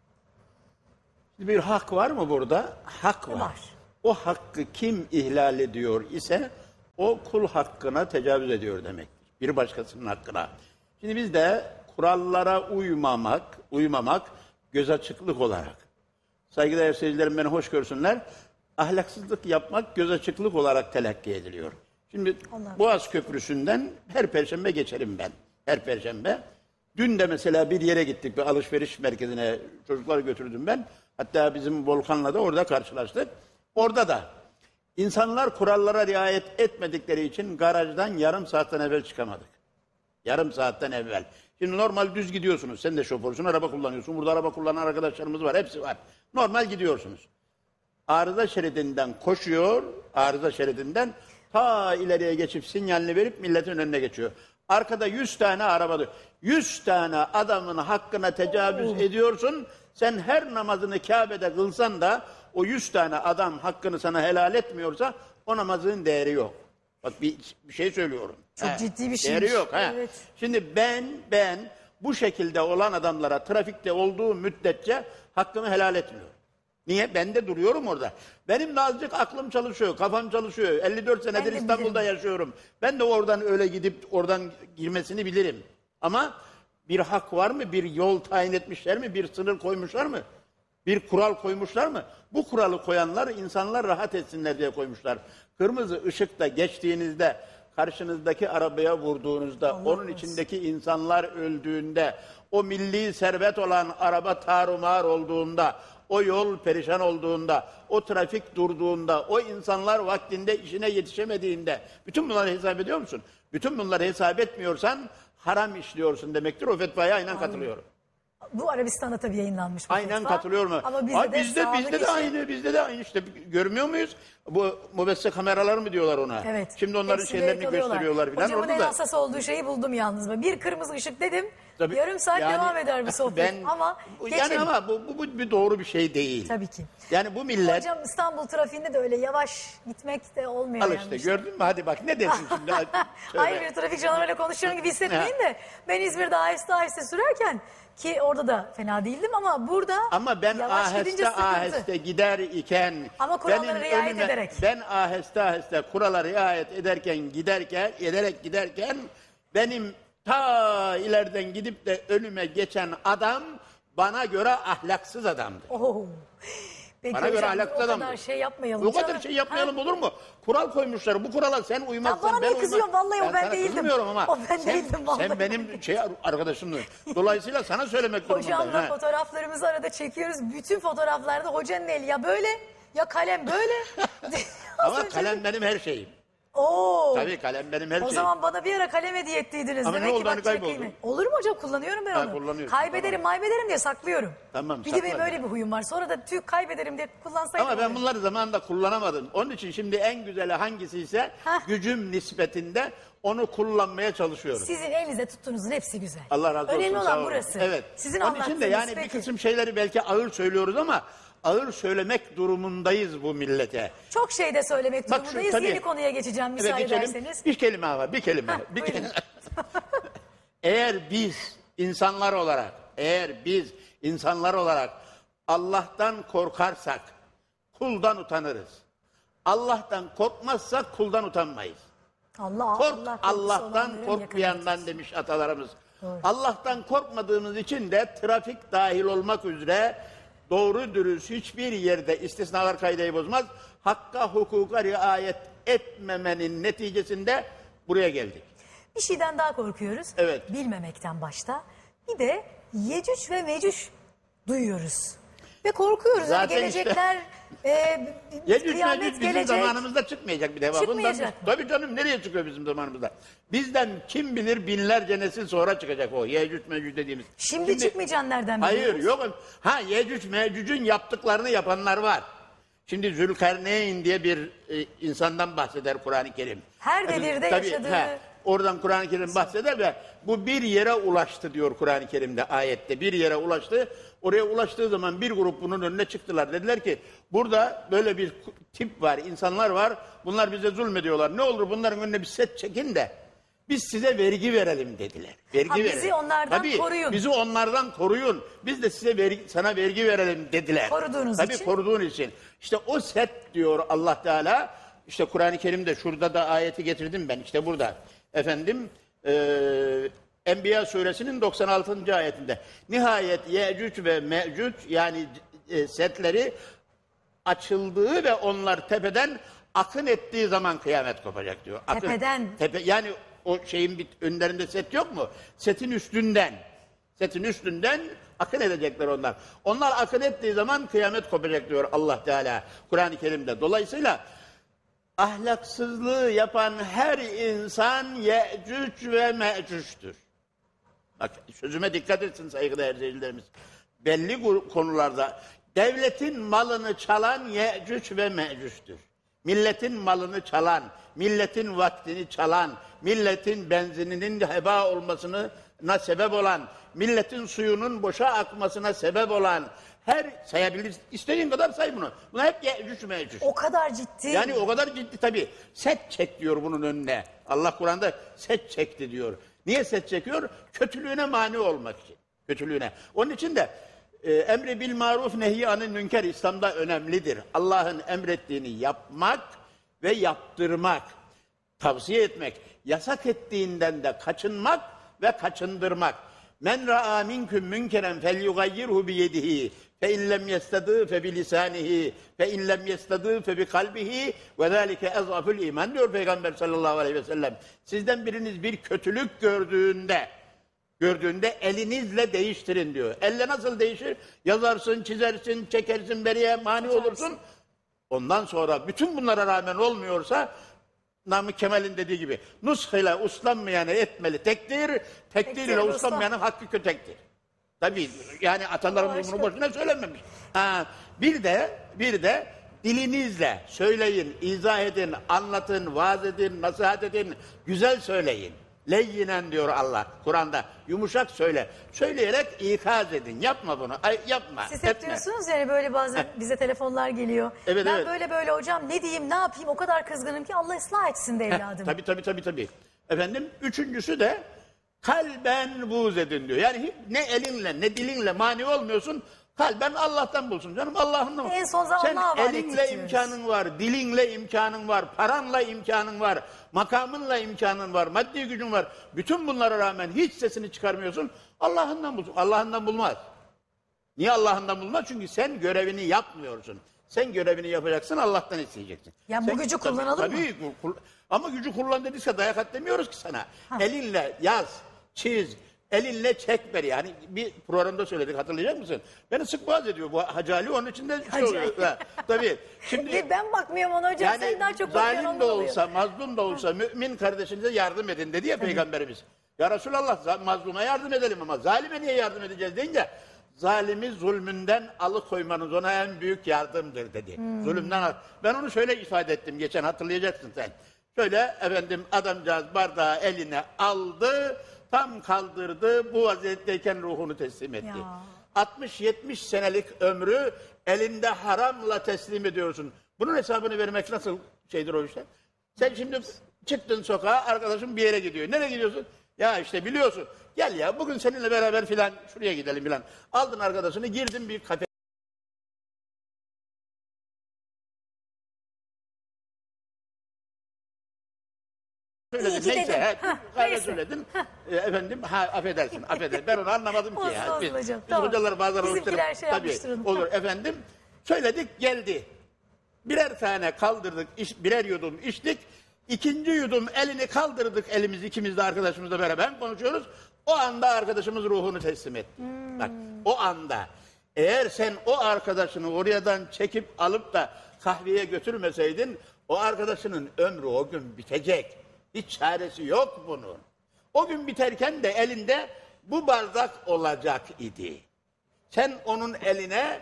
Bir hak var mı burada? Hak var. Var. O hakkı kim ihlal ediyor ise o kul hakkına tecavüz ediyor demektir. Bir başkasının hakkına. Şimdi biz de kurallara uymamak, uymamak göz açıklık olarak. Saygıdeğer seyircilerim beni hoş görsünler. Ahlaksızlık yapmak göz açıklık olarak telakki ediliyor. Şimdi Allah. Boğaz Köprüsü'nden her perşembe geçerim ben. Her perşembe. Dün de mesela bir yere gittik, bir alışveriş merkezine çocukları götürdüm ben. Hatta bizim Volkan'la da orada karşılaştık. Orada da insanlar kurallara riayet etmedikleri için garajdan yarım saatten evvel çıkamadık. Yarım saatten evvel. Şimdi normal düz gidiyorsunuz. Sen de şoförsün, araba kullanıyorsun. Burada araba kullanan arkadaşlarımız var, hepsi var. Normal gidiyorsunuz. Arıza şeridinden koşuyor, arıza şeridinden ta ileriye geçip sinyalini verip milletin önüne geçiyor. Arkada yüz tane araba diyor. yüz tane adamın hakkına tecavüz ediyorsun. Sen her namazını Kabe'de kılsan da o yüz tane adam hakkını sana helal etmiyorsa o namazın değeri yok. Bak bir, bir şey söylüyorum. Çok He, ciddi bir şeymiş. Değeri yok. He. Evet. Şimdi ben ben bu şekilde olan adamlara trafikte olduğu müddetçe hakkımı helal etmiyorum. Niye? Ben de duruyorum orada. Benim de azıcık aklım çalışıyor, kafam çalışıyor. elli dört senedir de İstanbul'da bilirim. yaşıyorum. Ben de oradan öyle gidip oradan girmesini bilirim. Ama bir hak var mı? Bir yol tayin etmişler mi? Bir sınır koymuşlar mı? Bir kural koymuşlar mı? Bu kuralı koyanlar insanlar rahat etsinler diye koymuşlar. Kırmızı ışıkta geçtiğinizde, karşınızdaki arabaya vurduğunuzda, Allah onun korusun. içindeki insanlar öldüğünde, o milli servet olan araba tarumar olduğunda, o yol perişan olduğunda, o trafik durduğunda, o insanlar vaktinde işine yetişemediğinde, bütün bunları hesap ediyor musun? Bütün bunları hesap etmiyorsan haram işliyorsun demektir. O fetvaya aynen katılıyorum. bu Arabistan'da tabii yayınlanmış bu Aynen fetva. katılıyor mu? Ama bizde, Ay, de, bizde, sağlık bizde de işi- aynı, bizde de aynı işte görmüyor muyuz? Bu mobese kameralar mı diyorlar ona? Evet. Şimdi onların Hepsini şeylerini yakalıyorlar. gösteriyorlar filan. Hocamın Orada en da hassas olduğu şeyi buldum yalnız. Ben. Bir kırmızı ışık dedim. Tabii, yarım saat yani devam eder bu sohbet. ben- ama yani geçelim. ama bu, bu, bu bir doğru bir şey değil. Tabii ki. Yani bu millet Hocam İstanbul trafiğinde de öyle yavaş gitmek de olmuyor. al yani işte işte. gördün mü? Hadi bak ne dersin şimdi? Hadi, söyle. Hayır bir trafik canavarıyla konuşuyorum gibi hissetmeyin de ben İzmir'de aheste aheste sürerken ki orada da fena değildim ama burada Ama ben yavaş gidince aheste sıkıntı. aheste gider iken Ama kurallara benim riayet önüme- ederek. ben aheste aheste kurala riayet ederken giderken ederek giderken benim ta ileriden gidip de önüme geçen adam bana göre ahlaksız adamdı. Oo. Peki Bana göre hocam, ahlaksız o adamdır. kadar şey yapmayalım. O kadar canım. şey yapmayalım Ha? olur mu? Kural koymuşlar. Bu kurala sen uymazsan Ya bana ben niye uymam. kızıyorsun? Vallahi o ben sana değildim. kızmıyorum ama. O ben sen, değildim vallahi. Sen benim şey arkadaşımdın. Dolayısıyla sana söylemek durumundayım. Hocamla ha. fotoğraflarımızı arada çekiyoruz. Bütün fotoğraflarda hocanın eli ya böyle ya kalem böyle. Az Ama önce- kalem benim her şeyim. Oo. Tabii kalem benim her O şeyim. zaman bana bir ara kalem hediye ettiydiniz. Ama ne Demek oldu, ki bak hani kayboldu? çekeyim. Olur mu hocam? Kullanıyorum ben Ha, onu. kullanıyorsun, Kaybederim maybederim diye saklıyorum. Tamam, Bir de benim sakla. böyle bir huyum var. Sonra da tüy kaybederim diye kullansaydım. Ama ben olur. bunları zamanında kullanamadım. Onun için şimdi en güzeli hangisi ise Hah. gücüm nispetinde onu kullanmaya çalışıyorum. Sizin elinizde tuttuğunuzun hepsi güzel. Allah razı olsun. Önemli sağ olan olun. burası. Evet. Sizin Onun için de anlattığınız yani peki. bir kısım şeyleri belki ağır söylüyoruz ama ağır söylemek durumundayız bu millete. Çok şey de söylemek Bak şu, durumundayız. tabii. Yeni konuya geçeceğim Evet, müsaade geçelim. ederseniz. Bir kelime var, bir kelime. Hah, bir buyurun. kelime. Eğer biz insanlar olarak, eğer biz insanlar olarak Allah'tan korkarsak kuldan utanırız. Allah'tan korkmazsak kuldan utanmayız. Allah Kork Allah korkusu Allah'tan olanların korkmayandan yakınıdır. demiş atalarımız. Doğru. Allah'tan korkmadığımız için de trafik dahil olmak üzere doğru dürüst hiçbir yerde istisnalar kaideyi bozmaz. Hakka hukuka riayet etmemenin neticesinde buraya geldik. Bir şeyden daha korkuyoruz. Evet. Bilmemekten başta. Bir de Yecüc ve Mecüc duyuyoruz. Ve korkuyoruz. Hani Zaten gelecekler, e, Yecüc kıyamet Mecüc bizim gelecek. zamanımızda çıkmayacak bir defa. Bundan Çıkmayacak biz- mı? Tabii canım nereye çıkıyor bizim zamanımızda? Bizden kim bilir binlerce nesil sonra çıkacak o Yecüc Mecüc dediğimiz. Şimdi, çıkmayacaksın nereden Hayır biliyoruz? yok. Ha Yecüc Mecüc'ün yaptıklarını yapanlar var. Şimdi Zülkarneyn diye bir e, insandan bahseder Kur'an-ı Kerim. Her devirde Tabii, yaşadığı- he, oradan Kur'an-ı Kerim bahseder ve bu bir yere ulaştı diyor Kur'an-ı Kerim'de ayette. Bir yere ulaştı. Oraya ulaştığı zaman bir grup bunun önüne çıktılar. Dediler ki burada böyle bir tip var, insanlar var. Bunlar bize zulmediyorlar. Ne olur bunların önüne bir set çekin de biz size vergi verelim dediler. Vergi Ha, bizi verelim. onlardan Tabii, koruyun. Bizi onlardan koruyun. Biz de size vergi, sana vergi verelim dediler. Koruduğunuz Tabii, için. koruduğun için. İşte o set diyor Allah Teala. İşte Kur'an-ı Kerim'de şurada da ayeti getirdim ben. İşte burada. Efendim eee Enbiya suresinin doksan altıncı ayetinde. Nihayet Yecüc ve Mecüc yani e, setleri açıldığı ve onlar tepeden akın ettiği zaman kıyamet kopacak diyor. Akın, Tepeden. Tepe, yani o şeyin bir önlerinde set yok mu? Setin üstünden. Setin üstünden akın edecekler onlar. Onlar akın ettiği zaman kıyamet kopacak diyor Allah Teala Kur'an-ı Kerim'de. Dolayısıyla ahlaksızlığı yapan her insan Yecüc ve Mecüc'tür. Bak sözüme dikkat etsin saygıdeğer seyircilerimiz. Belli gu- konularda devletin malını çalan Yecüc ve Mecüc'tür. Milletin malını çalan, milletin vaktini çalan, milletin benzininin heba olmasına sebep olan, milletin suyunun boşa akmasına sebep olan, her sayabilir, istediğin kadar say bunu. Bunlar hep Yecüc Mecüc. O kadar ciddi. Yani o kadar ciddi tabii. Set çek diyor bunun önüne. Allah Kur'an'da set çekti diyor. Niye set çekiyor? Kötülüğüne mani olmak için. Kötülüğüne. Onun için de e, emri bil maruf nehy anil münker İslam'da önemlidir. Allah'ın emrettiğini yapmak ve yaptırmak, tavsiye etmek, yasak ettiğinden de kaçınmak ve kaçındırmak. Men ra'a minkum münkeren felyugayyirhu bi yedihi fe in lem yestadi fe bi lisanihi fe in lem yestadi fe bi kalbihi ve zalike ezaful iman diyor Peygamber sallallahu aleyhi ve sellem. Sizden biriniz bir kötülük gördüğünde gördüğünde elinizle değiştirin diyor. Elle nasıl değişir? Yazarsın, çizersin, çekersin, beriye mani olursun. Ondan sonra bütün bunlara rağmen olmuyorsa Namık Kemal'in dediği gibi nush ile uslanmayanı etmeli tektir, tekdir ile uslan. uslanmayanın hakkı kötektir. Tabii yani atalarımız bunu boşuna söylememiş. Ha, bir de bir de dilinizle söyleyin, izah edin, anlatın, vaaz edin, nasihat edin, güzel söyleyin. Leyyinen diyor Allah Kur'an'da. Yumuşak söyle. Söyleyerek ikaz edin. Yapma bunu. Ay, yapma. Siz hep etme. diyorsunuz yani böyle bazen bize telefonlar geliyor. Evet, ben evet. böyle böyle hocam ne diyeyim ne yapayım o kadar kızgınım ki Allah ıslah etsin de evladım. Tabii tabii tabii tabii. Efendim üçüncüsü de kalben buğz edin diyor. Yani ne elinle ne dilinle mani olmuyorsun. Kalben Allah'tan bulsun canım. Allah'ın En son zaman sen ne havale elinle ettik diyoruz. imkanın var, dilinle imkanın var, paranla imkanın var, makamınla imkanın var, maddi gücün var. Bütün bunlara rağmen hiç sesini çıkarmıyorsun. Allah'ından bulsun. Allah'ından bulmaz. Niye Allah'ından bulunmaz? Çünkü sen görevini yapmıyorsun. Sen görevini yapacaksın, Allah'tan isteyeceksin. Yani Sen- bu gücü tabii- kullanalım mı? tabii, kul- ama gücü kullan dediyse dayak at demiyoruz ki sana. Elinle yaz, çiz, elinle çek beri. Yani bir programda söyledik, hatırlayacak mısın? Beni sık boğaz ediyor bu Hacı Ali, onun için de şey Hacı oluyor. Ali. Ha, tabii. Şimdi Ve ben bakmıyorum ona hocam. yani Sen daha çok bakıyorsun. zalim de ondan oluyor. olsa, mazlum da olsa mümin kardeşinize yardım edin dedi ya Peygamberimiz. Ya Resulallah, za- mazluma yardım edelim ama zalime niye yardım edeceğiz deyince, zalimi zulmünden alıkoymanız ona en büyük yardımdır dedi. Zulümden al. Ben onu şöyle ifade ettim geçen, hatırlayacaksın sen. Şöyle efendim, adamcağız bardağı eline aldı, tam kaldırdı, bu vaziyetteyken ruhunu teslim etti. Ya. altmış yetmiş senelik ömrü elinde haramla teslim ediyorsun. Bunun hesabını vermek nasıl şeydir o işte? Sen şimdi çıktın sokağa, arkadaşın bir yere gidiyor. Nereye gidiyorsun? Ya işte biliyorsun. Gel ya bugün seninle beraber filan şuraya gidelim filan. Aldın arkadaşını, girdin bir kafe. Söyledin, İyi ki neyse, dedin. he, Hah, kahve neyse. söyledin. E, efendim, ha affedersin, affedersin. Ben onu anlamadım ki Olsun, ya. olsun Biz, hocam, biz tamam. hocalar bazen Bizimkiler oluşturup- şey yapmıştır onu. olur efendim. Söyledik, geldi. Birer tane kaldırdık, iç, birer yudum içtik. İkinci yudum elini kaldırdık, elimiz ikimiz de arkadaşımızla beraber konuşuyoruz. O anda arkadaşımız ruhunu teslim etti. Bak, o anda. Eğer sen o arkadaşını oradan çekip alıp da kahveye götürmeseydin, o arkadaşının ömrü o gün bitecek. Hiç çaresi yok bunun. O gün biterken de elinde bu bardak olacak idi. Sen onun eline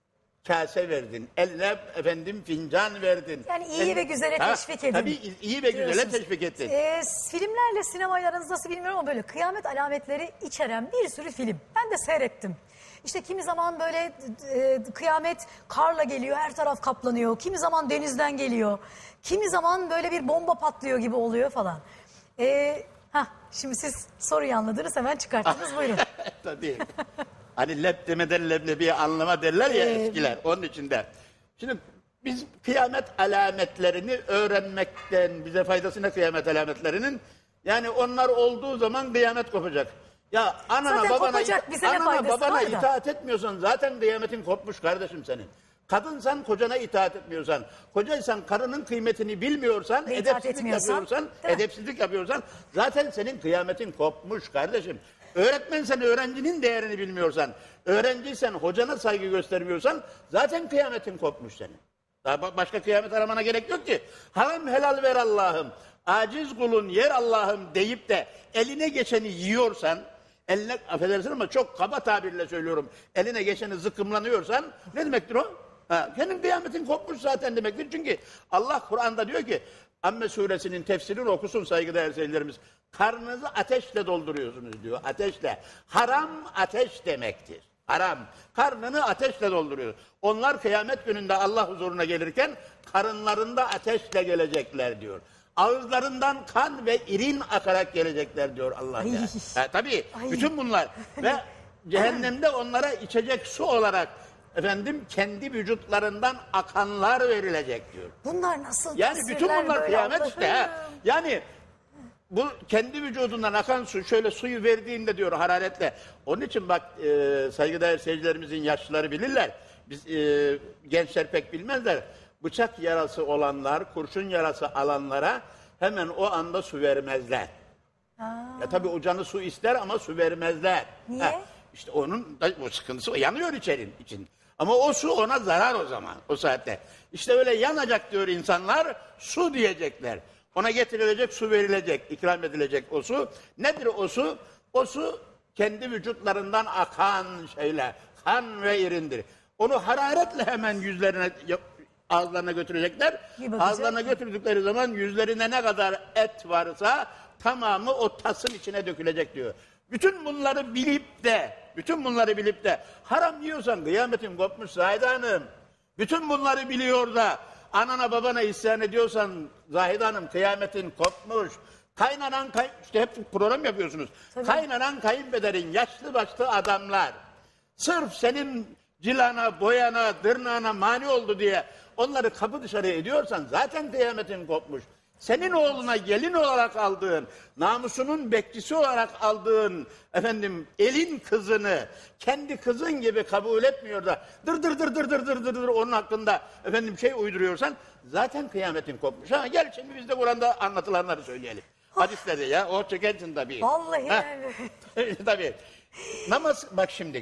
kase verdin. Eline efendim fincan verdin. Yani iyi Eline- ve güzele Ha, teşvik edin. Tabii iyi ve güzele diyorsunuz. teşvik ettin. Ee, filmlerle sinemayla aranız nasıl bilmiyorum ama böyle kıyamet alametleri içeren bir sürü film. Ben de seyrettim. İşte kimi zaman böyle e, kıyamet karla geliyor, her taraf kaplanıyor. Kimi zaman denizden geliyor. Kimi zaman böyle bir bomba patlıyor gibi oluyor falan. Ee, hah, şimdi siz soruyu anladınız, hemen çıkarttınız, buyurun. Tabii. Hani leb demeden leblebiyi anlama derler ya Ee, eskiler. Onun içinde. Şimdi biz kıyamet alametlerini öğrenmekten bize faydası ne kıyamet alametlerinin? Yani onlar olduğu zaman kıyamet kopacak. Ya anana Zaten babana, kopacak, ita- bize ne anana faydası babana var da? itaat etmiyorsan zaten kıyametin kopmuş kardeşim senin. Kadınsan kocana itaat etmiyorsan, kocaysan karının kıymetini bilmiyorsan, Ve itaat edepsizlik etmiyorsan, yapıyorsan, değil mi? edepsizlik yapıyorsan zaten senin kıyametin kopmuş kardeşim. Öğretmensen öğrencinin değerini bilmiyorsan, öğrenciysen hocana saygı göstermiyorsan zaten kıyametin kopmuş senin. Daha ba- başka kıyamet aramana gerek yok ki. Haram helal ver Allah'ım, aciz kulun yer Allah'ım deyip de eline geçeni yiyorsan, eline, affedersin ama çok kaba tabirle söylüyorum, eline geçeni zıkkımlanıyorsan ne demektir o? Ha, senin kıyametin kopmuş zaten demektir. Çünkü Allah Kur'an'da diyor ki, Amme suresinin tefsirini okusun saygıdeğer seyircilerimiz. Karnınızı ateşle dolduruyorsunuz diyor. Ateşle. Haram ateş demektir. Haram. Karnını ateşle dolduruyor. Onlar kıyamet gününde Allah huzuruna gelirken karınlarında ateşle gelecekler diyor. Ağızlarından kan ve irin akarak gelecekler diyor Allah ya. Ha, tabii Ay. bütün bunlar ve cehennemde onlara içecek su olarak efendim kendi vücutlarından akanlar verilecek diyor. Bunlar nasıl Yani tasvirler bütün bunlar böyle kıyamet Allah'ım? işte. ha. Yani bu kendi vücudundan akan su şöyle suyu verdiğinde diyor hararetle. Onun için bak e, saygıdeğer seyircilerimizin yaşlıları bilirler. Biz e, gençler pek bilmezler. Bıçak yarası olanlar, kurşun yarası alanlara hemen o anda su vermezler. Ya tabii o canı su ister ama su vermezler. Niye? İşte onun da o sıkıntısı o yanıyor içerin için. Ama o su ona zarar o zaman o saatte. İşte öyle yanacak diyor insanlar, su diyecekler. Ona getirilecek, su verilecek, ikram edilecek o su. Nedir o su? O su kendi vücutlarından akan şeyler, kan ve irindir. Onu hararetle hemen yüzlerine, ağızlarına götürecekler. Bir bakacak. Ağızlarına götürdükleri zaman yüzlerine ne kadar et varsa tamamı o tasın içine dökülecek diyor. Bütün bunları bilip de, bütün bunları bilip de haram yiyorsan kıyametin kopmuş Zahide Hanım. Bütün bunları biliyor da anana babana isyan ediyorsan Zahide Hanım kıyametin kopmuş. Kaynanan, kay işte hep program yapıyorsunuz. Tabii. Kaynanan kayınpederin yaşlı başlı adamlar sırf senin cilana, boyana, dırnağına mani oldu diye onları kapı dışarı ediyorsan zaten kıyametin kopmuş. Senin oğluna gelin olarak aldığın, namusunun bekçisi olarak aldığın efendim elin kızını kendi kızın gibi kabul etmiyor da dır dır dır dır dır dır dır dır onun hakkında efendim şey uyduruyorsan zaten kıyametin kopmuş. Ha gel şimdi biz de Kur'an'da anlatılanları söyleyelim. Hadislerde ya o çekersin tabii. Vallahi Ha, öyle. tabii. Namaz bak şimdi.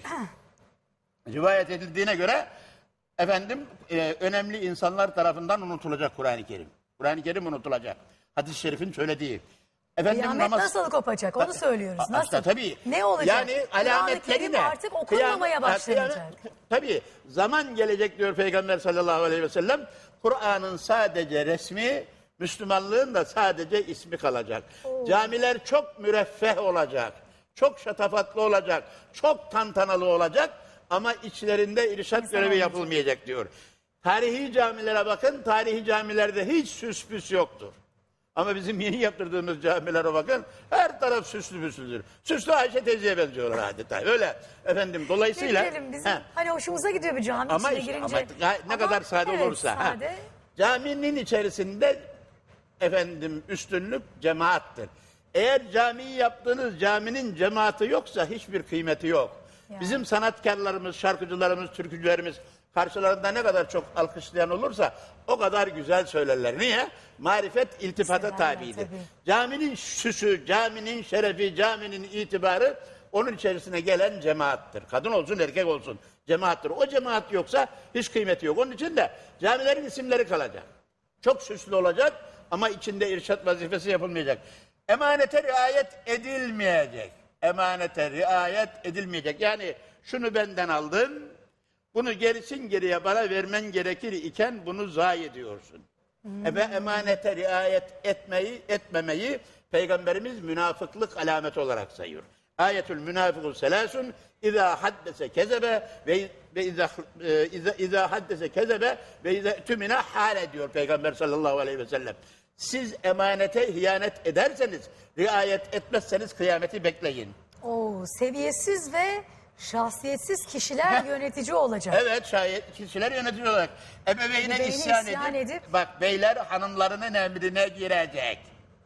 Rivayet edildiğine göre efendim e, önemli insanlar tarafından unutulacak Kur'an-ı Kerim. Kur'an-ı Kerim unutulacak. Hadis-i şerifin söylediği. Efendim, Kıyamet namaz... nasıl kopacak onu söylüyoruz. A- Nasıl? işte tabii. Ne olacak? Yani Kur'an-ı alametleri Kerim ne? artık okunmamaya Kıyamet- başlanacak. kıyamet- tabii. Zaman gelecek diyor Peygamber sallallahu aleyhi ve sellem. Kur'an'ın sadece resmi, Müslümanlığın da sadece ismi kalacak. Camiler çok müreffeh olacak. Çok şatafatlı olacak. Çok tantanalı olacak. Ama içlerinde irşad görevi olmayacak. yapılmayacak diyor. Tarihi camilere bakın. Tarihi camilerde hiç süs püs yoktur. Ama bizim yeni yaptırdığımız camilere bakın, her taraf süslü püslüdür. Süslü Ayşe teyzeye benziyorlar adeta. Öyle efendim Ne dolayısıyla... bilelim bizim He, hani hoşumuza gidiyor bir cami ama içine işte, girince. ama ya- ne kadar sade evet, olursa. ha. Sade. Caminin içerisinde efendim üstünlük cemaattir. Eğer camiyi yaptığınız caminin cemaati yoksa hiçbir kıymeti yok. Yani. Bizim sanatkarlarımız, şarkıcılarımız, türkücülerimiz karşılarında ne kadar çok alkışlayan olursa o kadar güzel söylerler. Niye? Marifet iltifata Severler, tabidir. tabii. Caminin süsü, caminin şerefi, caminin itibarı onun içerisine gelen cemaattir. Kadın olsun, erkek olsun cemaattir. O cemaat yoksa hiç kıymeti yok. Onun için de camilerin isimleri kalacak. Çok süslü olacak ama içinde irşat vazifesi yapılmayacak. Emanete riayet edilmeyecek. Emanete riayet edilmeyecek. Yani şunu benden aldın, bunu gerisin geriye bana vermen gerekir iken bunu zayi ediyorsun. Ebe emanete riayet etmeyi, etmemeyi Peygamberimiz münafıklık alameti olarak sayıyor. Ayetül münafıkun selasun İzâ haddese kezebe ve ve izâ e, izâ, izâ haddese kezebe ve izâ tümine hâle diyor Peygamber sallallahu aleyhi ve sellem. Siz emanete hiyanet ederseniz, riayet etmezseniz kıyameti bekleyin. Oo, seviyesiz ve şahsiyetsiz kişiler yönetici olacak. Evet, şayet kişiler yönetici olarak ebeveyne Ebeveyne isyan, isyan edip, edip- bak beyler hanımlarının emrine girecek.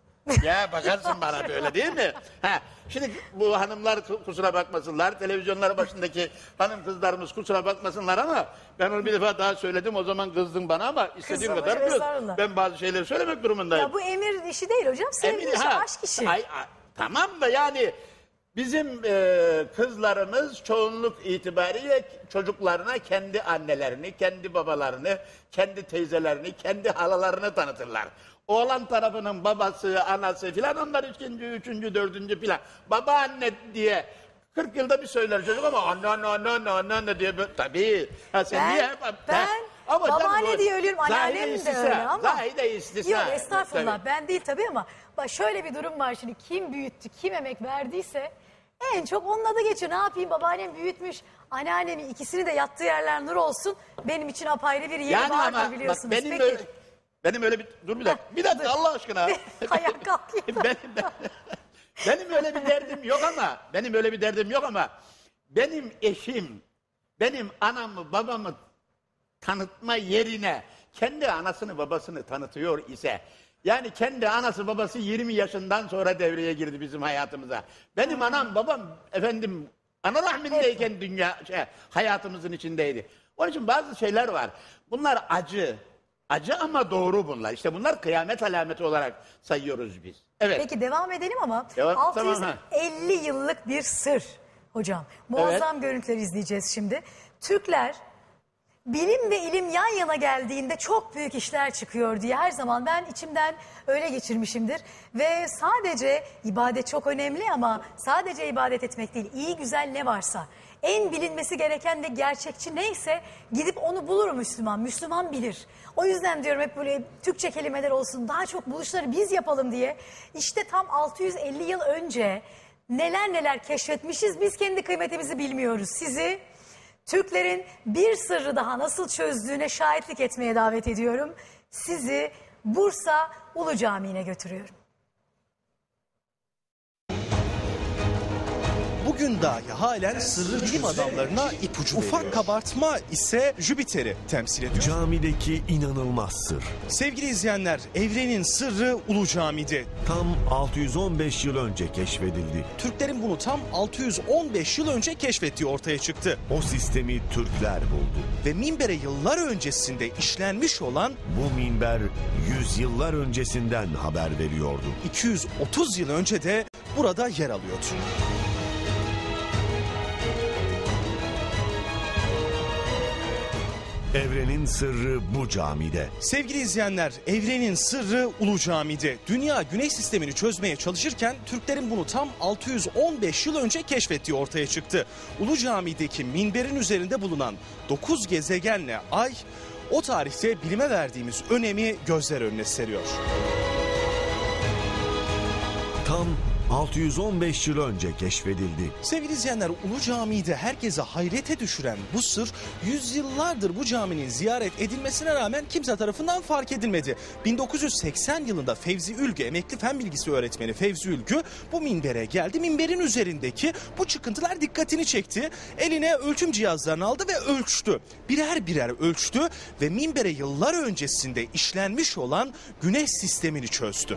Ya bakarsın bana böyle değil mi? Ha, şimdi bu hanımlar kusura bakmasınlar, televizyonlar başındaki hanım kızlarımız kusura bakmasınlar ama ben onu bir defa daha söyledim, o zaman kızdın bana ama istediğim Kızma, kadar evet, kız. estağfurullah. Ben bazı şeyleri söylemek durumundayım. Ya bu emir işi değil hocam. Sevgi Emir- işi, ha, aşk işi. ay- ay- tamam da yani bizim e, kızlarımız çoğunluk itibariyle çocuklarına kendi annelerini, kendi babalarını, kendi teyzelerini, kendi halalarını tanıtırlar. Oğlan tarafının babası, anası filan onlar ikinci, üçüncü, dördüncü filan. Babaanne diye kırk yılda bir söyler çocuk ama anne anne anne anne anne, anne diye böyle, tabii. Ha, sen Ben- niye hep, ben ama canım babaanne bu- diye ölüyorum, zahide anneannem de istisna, öyle ama. Zahide istisna. Yok estağfurullah Tabii. ben değil tabii ama bak şöyle bir durum var şimdi kim büyüttü kim emek verdiyse en çok onun adı geçiyor. Ne yapayım babaannem büyütmüş anneannemi ikisini de yattığı yerler nur olsun benim için apayrı bir yeri Yani vardır ama bak biliyorsunuz. benim Peki. öyle benim öyle bir dur bir dakika. Bir dakika Allah aşkına. Ayağa kalkayım. benim, ben- benim öyle bir derdim yok ama benim öyle bir derdim yok ama benim eşim benim anamı babamı tanıtma yerine kendi anasını babasını tanıtıyor ise yani kendi anası babası yirmi yaşından sonra devreye girdi bizim hayatımıza. Benim anam babam efendim ana rahmindeyken dünya şey, hayatımızın içindeydi. Onun için bazı şeyler var. Bunlar acı. Acı ama doğru bunlar. İşte bunlar kıyamet alameti olarak sayıyoruz biz. Evet. Peki devam edelim ama Devam- altı yüz tamam, elli yıllık bir sır hocam. Muazzam görüntüler izleyeceğiz şimdi. Türkler bilim ve ilim yan yana geldiğinde çok büyük işler çıkıyor diye her zaman ben içimden öyle geçirmişimdir. Ve sadece ibadet çok önemli ama sadece ibadet etmek değil, iyi güzel ne varsa en bilinmesi gereken ve gerçekçi neyse gidip onu bulur Müslüman. Müslüman bilir. O yüzden diyorum hep böyle Türkçe kelimeler olsun daha çok buluşları biz yapalım diye. İşte tam altı yüz elli yıl önce neler neler keşfetmişiz biz kendi kıymetimizi bilmiyoruz. Sizi Türklerin bir sırrı daha nasıl çözdüğüne şahitlik etmeye davet ediyorum. Sizi Bursa Ulu Camii'ne götürüyorum. bugün dahi halen sırrı bilim adamlarına ipucu veriyor. Ufak kabartma ise Jüpiter'i temsil ediyor. Camideki inanılmaz sır. Sevgili izleyenler, evrenin sırrı Ulu Cami'de. Tam altı yüz on beş yıl önce keşfedildi. Türklerin bunu tam altı yüz on beş yıl önce keşfettiği ortaya çıktı. O sistemi Türkler buldu. Ve minbere yıllar öncesinde işlenmiş olan Bu minber yüzyıllar öncesinden haber veriyordu. iki yüz otuz yıl önce de burada yer alıyordu. Evrenin sırrı bu camide. Sevgili izleyenler, evrenin sırrı Ulu Cami'de. Dünya güneş sistemini çözmeye çalışırken Türklerin bunu tam altı yüz on beş yıl önce keşfettiği ortaya çıktı. Ulu Cami'deki minberin üzerinde bulunan dokuz gezegenle ay o tarihte bilime verdiğimiz önemi gözler önüne seriyor. Tam altı yüz on beş yıl önce keşfedildi. Sevgili izleyenler, Ulu Cami'de herkese hayrete düşüren bu sır yüzyıllardır bu caminin ziyaret edilmesine rağmen kimse tarafından fark edilmedi. bin dokuz yüz seksen yılında Fevzi Ülgü, emekli fen bilgisi öğretmeni Fevzi Ülgü bu minbere geldi. Minberin üzerindeki bu çıkıntılar dikkatini çekti. Eline ölçüm cihazlarını aldı ve ölçtü. Birer birer ölçtü ve minbere yıllar öncesinde işlenmiş olan güneş sistemini çözdü.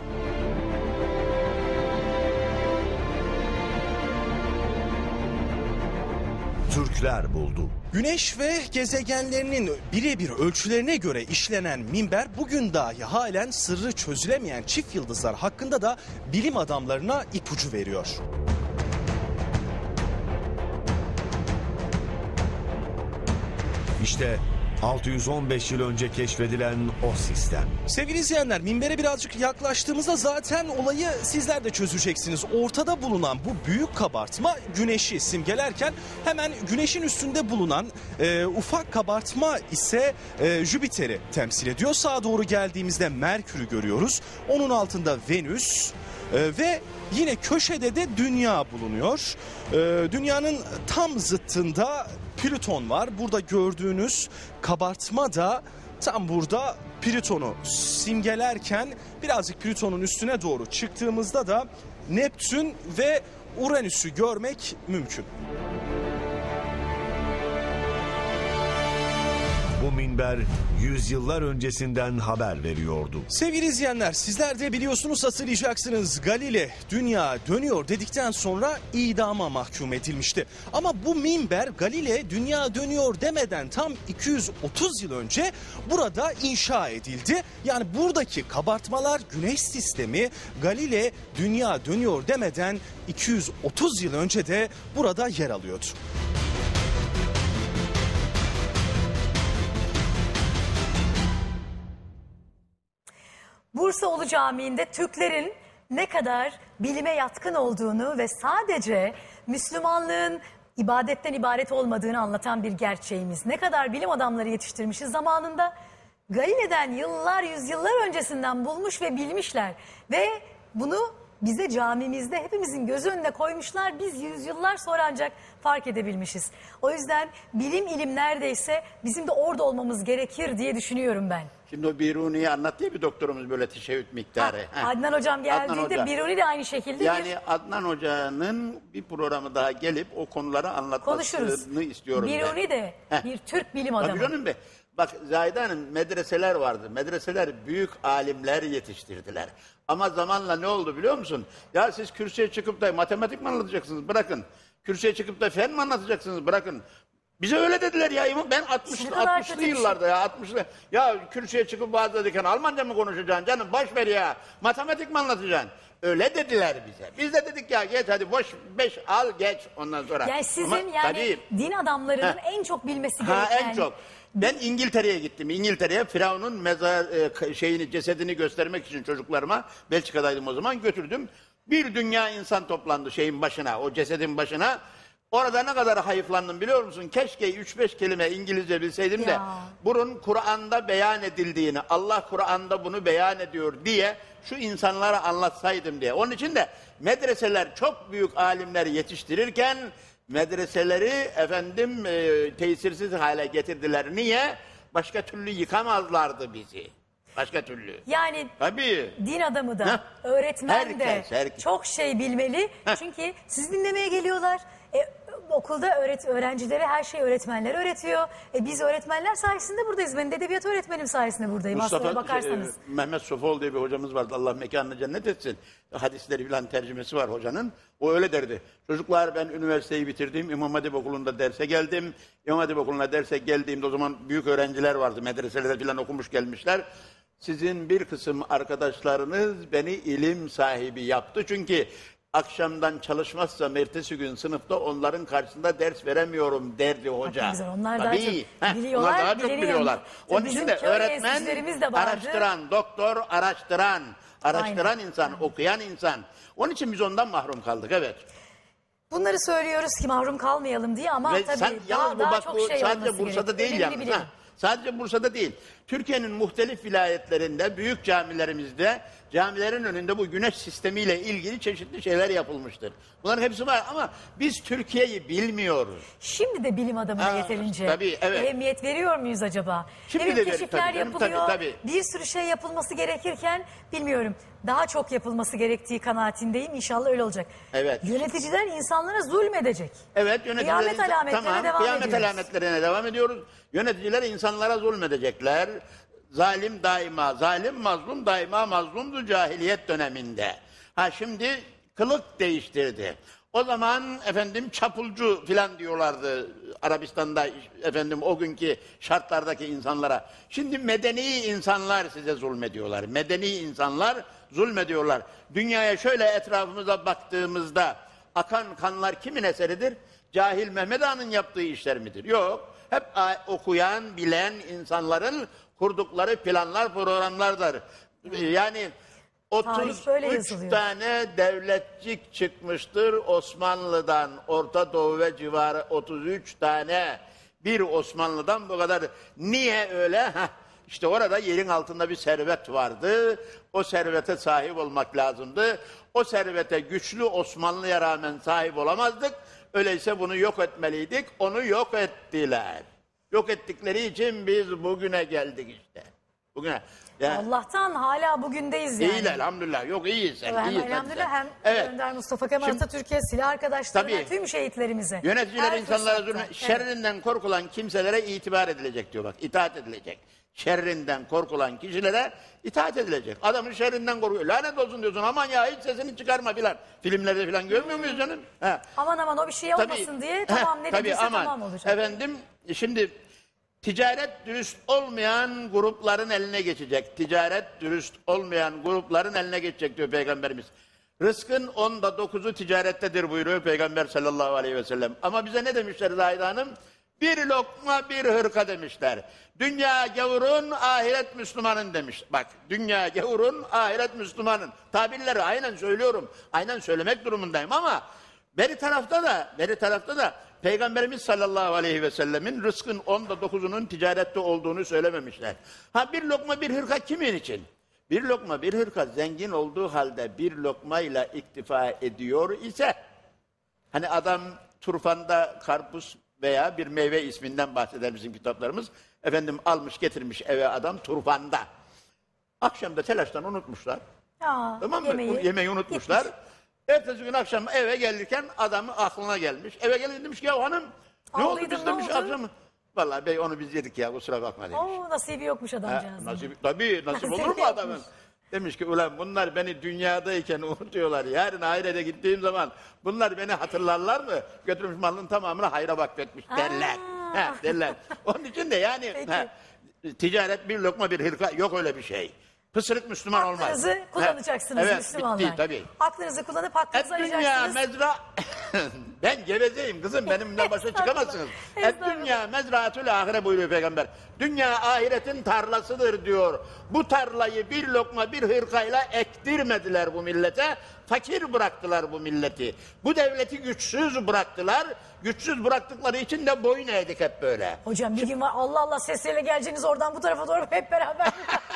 Türkler buldu. Güneş ve gezegenlerinin birebir ölçülerine göre işlenen minber bugün dahi halen sırrı çözülemeyen çift yıldızlar hakkında da bilim adamlarına ipucu veriyor. İşte altı yüz on beş yıl önce keşfedilen o sistem. Sevgili izleyenler, minbere birazcık yaklaştığımızda zaten olayı sizler de çözeceksiniz. Ortada bulunan bu büyük kabartma güneşi simgelerken hemen güneşin üstünde bulunan e, ufak kabartma ise e, Jüpiter'i temsil ediyor. Sağa doğru geldiğimizde Merkür'ü görüyoruz. Onun altında Venüs e, ve yine köşede de Dünya bulunuyor. E, dünyanın tam zıttında Plüton var. Burada gördüğünüz kabartma da tam burada Plüton'u simgelerken birazcık Plüton'un üstüne doğru çıktığımızda da Neptün ve Uranüs'ü görmek mümkün. Bu minber yüzyıllar öncesinden haber veriyordu. Sevgili izleyenler, sizler de biliyorsunuz, hatırlayacaksınız. Galile dünya dönüyor dedikten sonra idama mahkum edilmişti. Ama bu minber Galile dünya dönüyor demeden tam iki yüz otuz yıl önce burada inşa edildi. Yani buradaki kabartmalar güneş sistemi Galile dünya dönüyor demeden iki yüz otuz yıl önce de burada yer alıyordu. Bursa Ulu Camii'nde Türklerin ne kadar bilime yatkın olduğunu ve sadece Müslümanlığın ibadetten ibaret olmadığını anlatan bir gerçeğimiz. Ne kadar bilim adamları yetiştirmişiz zamanında. Galile'den yıllar, yüzyıllar öncesinden bulmuş ve bilmişler. Ve bunu bize camimizde hepimizin göz önüne koymuşlar. Biz yüzyıllar sonra ancak fark edebilmişiz. O yüzden bilim ilim neredeyse bizim de orada olmamız gerekir diye düşünüyorum ben. Şimdi o Biruni'yi anlattı ya bir doktorumuz böyle teşebbüt miktarı. Ha, Adnan Hocam geldiğinde Hoca. Biruni de aynı şekilde Yani bir... Adnan Hoca'nın bir programı daha gelip o konuları anlatmasını Konuşuruz. istiyorum ben. Biruni de Heh. bir Türk bilim adamı. Tabii canım be. Bak Zahide Hanım, medreseler vardı. Medreseler büyük alimler yetiştirdiler. Ama zamanla ne oldu biliyor musun? Ya siz kürsüye çıkıp da matematik mi anlatacaksınız? Bırakın. Kürsüye çıkıp da fen mi anlatacaksınız? Bırakın. Bize öyle dediler ya. Ben altmışlı, altmışlı yıllarda ya altmışlı. Ya kürsüye çıkıp bazı diken Almanca mı konuşacaksın canım? Boş ver ya. Matematik mi anlatacaksın? Öyle dediler bize. Biz de dedik ya geç hadi boş beş al geç ondan sonra. Yani sizin Ama, yani tabii, din adamlarının Heh. en çok bilmesi ha, gereken... en çok. Ben İngiltere'ye gittim. İngiltere'ye Firavun'un mezar e, şeyini, cesedini göstermek için çocuklarıma, Belçika'daydım o zaman, götürdüm. Bir dünya insan toplandı şeyin başına, o cesedin başına. Orada ne kadar hayıflandım biliyor musun? Keşke üç beş kelime İngilizce bilseydim Ya. de bunun Kur'an'da beyan edildiğini, Allah Kur'an'da bunu beyan ediyor diye şu insanlara anlatsaydım diye. Onun için de medreseler çok büyük alimler yetiştirirken medreseleri efendim e, tesirsiz hale getirdiler. Niye? Başka türlü yıkamazlardı bizi. Başka türlü. Yani Tabii. din adamı da, Heh. öğretmen de Herkes, herkes. çok şey bilmeli. Heh. Çünkü sizi dinlemeye geliyorlar. E, okulda öğret öğrencilere her şeyi öğretmenler öğretiyor. E, biz öğretmenler sayesinde buradayız. Ben de edebiyat öğretmenim sayesinde buradayım. Aslına bakarsanız. şey, Mehmet Sofoğlu diye bir hocamız vardı. Allah mekanını cennet etsin. Hadisleri filan tercümesi var hocanın. O öyle derdi. Çocuklar, ben üniversiteyi bitirdim. İmam Hatip Okulu'nda derse geldim. İmam Hatip Okulu'na derse geldiğimde o zaman büyük öğrenciler vardı. Medreselerde filan okumuş gelmişler. Sizin bir kısım arkadaşlarınız beni ilim sahibi yaptı. Çünkü akşamdan çalışmazsam ertesi gün sınıfta onların karşısında ders veremiyorum derdi hoca. Bak güzel, onlar daha Tabii. çok Heh, biliyorlar, onlar daha çok bileni biliyorlar. yanında. Onun Bizim için de köy öğretmen enstitülerimiz de vardı. araştıran, doktor araştıran, araştıran Aynen. insan, okuyan insan. Onun için biz ondan mahrum kaldık, evet. Bunları söylüyoruz ki mahrum kalmayalım diye ama Ve tabii sen, daha, yalnız bu daha bak çok bu şey sadece olması Bursa'da gerekiyor. değil Önemli yalnız. bilelim. Ha. Sadece Bursa'da değil. Türkiye'nin muhtelif vilayetlerinde, büyük camilerimizde, camilerin önünde bu güneş sistemiyle ilgili çeşitli şeyler yapılmıştır. Bunların hepsi var ama biz Türkiye'yi bilmiyoruz. Şimdi de bilim adamına Ha, yeterince tabii, evet. ehemmiyet veriyor muyuz acaba? Şimdi Evet, de ver- keşifler tabii canım, yapılıyor. tabii, tabii. Bir sürü şey yapılması gerekirken bilmiyorum. Daha çok yapılması gerektiği kanaatindeyim. İnşallah öyle olacak. Evet. Yöneticiler insanlara zulmedecek. Evet, yöneticiler Kıyamet alametlerine tamam, devam kıyamet ediyoruz. alametlerine devam ediyoruz. Yöneticiler insanlara zulmedecekler. Zalim daima zalim, mazlum daima mazlumdu cahiliyet döneminde. Ha şimdi kılık değiştirdi. O zaman efendim çapulcu filan diyorlardı Arabistan'da efendim o günkü şartlardaki insanlara. Şimdi medeni insanlar size zulmediyorlar. Medeni insanlar zulmediyorlar. Dünyaya şöyle etrafımıza baktığımızda akan kanlar kimin eseridir? Cahil Mehmet Ağa'nın yaptığı işler midir? Yok. Hep okuyan, bilen insanların kurdukları planlar, programlardır. Yani otuz böyle üç yazılıyor. tane devletçik çıkmıştır Osmanlı'dan. Orta Doğu ve civarı otuz üç tane. Bir Osmanlı'dan bu kadar. Niye öyle? Heh, işte orada yerin altında bir servet vardı. O servete sahip olmak lazımdı. O servete güçlü Osmanlı'ya rağmen sahip olamazdık. Öyleyse bunu yok etmeliydik. Onu yok ettiler. Yok ettikleri için biz bugüne geldik işte. Bugüne. Yani, Allah'tan hala bugündeyiz yani. İyi elhamdülillah. Yok iyiyiz. Sen, Hem iyiyiz, elhamdülillah sen. hem Evet. Önder Mustafa Kemal Şimdi- Atatürk'e, silah arkadaşlarına, Tabii. tüm şehitlerimize. Yöneticiler Her insanlara fırsatta. zulme, Evet. şerrinden korkulan kimselere itibar edilecek diyor bak. İtaat edilecek. Şerrinden korkulan kişilere itaat edilecek. Adamın şerrinden korkuyor. Lanet olsun diyorsun. Aman ya hiç sesini çıkarma filan. Filmlerde filan görmüyor muyuz canım? He. Aman aman o bir şey olmasın diye tamam ne tabii, dediyse aman. tamam olacak. Efendim şimdi ticaret dürüst olmayan grupların eline geçecek. Ticaret dürüst olmayan grupların eline geçecek diyor Peygamberimiz. Rızkın onda dokuzu ticarettedir buyuruyor Peygamber sallallahu aleyhi ve sellem. Ama bize ne demişler Zahide Hanım? Bir lokma bir hırka demişler. Dünya gavurun, ahiret Müslümanın demiş. Bak dünya gavurun, ahiret Müslümanın. Tabirleri aynen söylüyorum. Aynen söylemek durumundayım ama beri tarafta da, beri tarafta da Peygamberimiz sallallahu aleyhi ve sellemin rızkın onda dokuzunun ticarette olduğunu söylememişler. Ha bir lokma bir hırka kimin için? Bir lokma bir hırka zengin olduğu halde bir lokmayla iktifa ediyor ise, hani adam turfanda karpuz veya bir meyve isminden bahseder bizim kitaplarımız. Efendim almış getirmiş eve adam turfanda. Akşamda telaştan unutmuşlar. Aa, Tamam mı? yemeği Yemeği unutmuşlar. gitmiş. Ertesi gün akşam eve gelirken adamın aklına gelmiş. Eve gelince demiş ki ya hanım ne oldu Ağlıydın, biz ne demiş oldu? akşam. Vallahi bey onu biz yedik ya kusura bakma demiş. Oo, nasibi yokmuş Ha, adamcağızın. nasip, tabii nasip Nasibi olur mu yokmuş. adamın? Demiş ki ulan bunlar beni dünyadayken unutuyorlar. Yarın ahirete gittiğim zaman bunlar beni hatırlarlar mı? Götürmüş malının tamamını hayra vakfetmiş derler. Aa. Ha, derler. Onun için de yani Peki. ha, ticaret bir lokma bir hırka yok öyle bir şey. Pısırık Müslüman olmaz. Aklınızı kullanacaksınız Ha, evet, Müslümanlar. bitti tabii. Aklınızı kullanıp Et hakkınızı dünya arayacaksınız. mezra... Ben gevezeyim kızım benimle başa çıkamazsınız. Et Estağfurullah. dünya mezraatül ahire buyuruyor Peygamber. Dünya ahiretin tarlasıdır diyor. Bu tarlayı bir lokma bir hırkayla ektirmediler bu millete. Fakir bıraktılar bu milleti. Bu devleti güçsüz bıraktılar. Güçsüz bıraktıkları için de boyun eğdik hep böyle. Hocam bir gün var Allah Allah sesleriyle geleceğiniz oradan bu tarafa doğru hep beraber.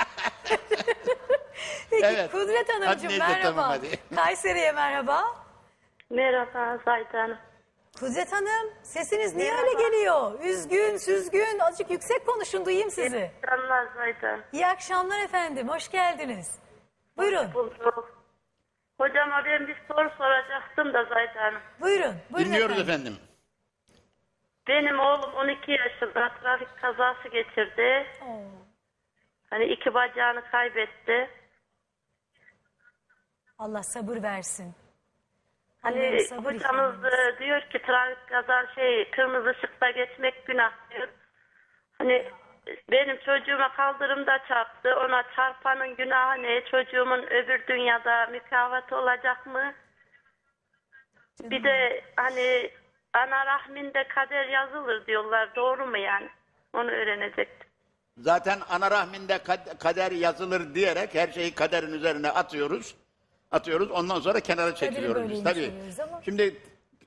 Peki Evet. Kudret Hadi Hanımcığım neyse, merhaba. tamam, hadi. Kayseri'ye merhaba. Merhaba Zahide Hanım. Kudret Hanım, sesiniz niye öyle geliyor? Üzgün, süzgün, azıcık yüksek konuşun, duyayım sizi. Selamlar Zaydan. İyi akşamlar efendim, hoş geldiniz. Buyurun, Bulduk. Hocama ben bir soru soracaktım da Zaydan. buyurun, buyurun Dinliyoruz efendim. efendim. Benim oğlum on iki yaşında trafik kazası geçirdi. Oo. Hani iki bacağını kaybetti. Allah sabır versin. Hani Allah'ım sabır hocamız ihsan eylesin. e, diyor ki trafik kaza şey kırmızı ışıkta geçmek günah diyor. Hani benim çocuğuma kaldırımda çarptı. Ona çarpanın günahı ne? Çocuğumun öbür dünyada mükafatı olacak mı? Bir de hani ana rahminde kader yazılır diyorlar. Doğru mu yani? Onu öğrenecektim. Zaten ana rahminde kad- kader yazılır diyerek her şeyi kaderin üzerine atıyoruz. Atıyoruz. Ondan sonra kenara çekiliyoruz biz. böyleymiş Tabii. oluyoruz ama. Şimdi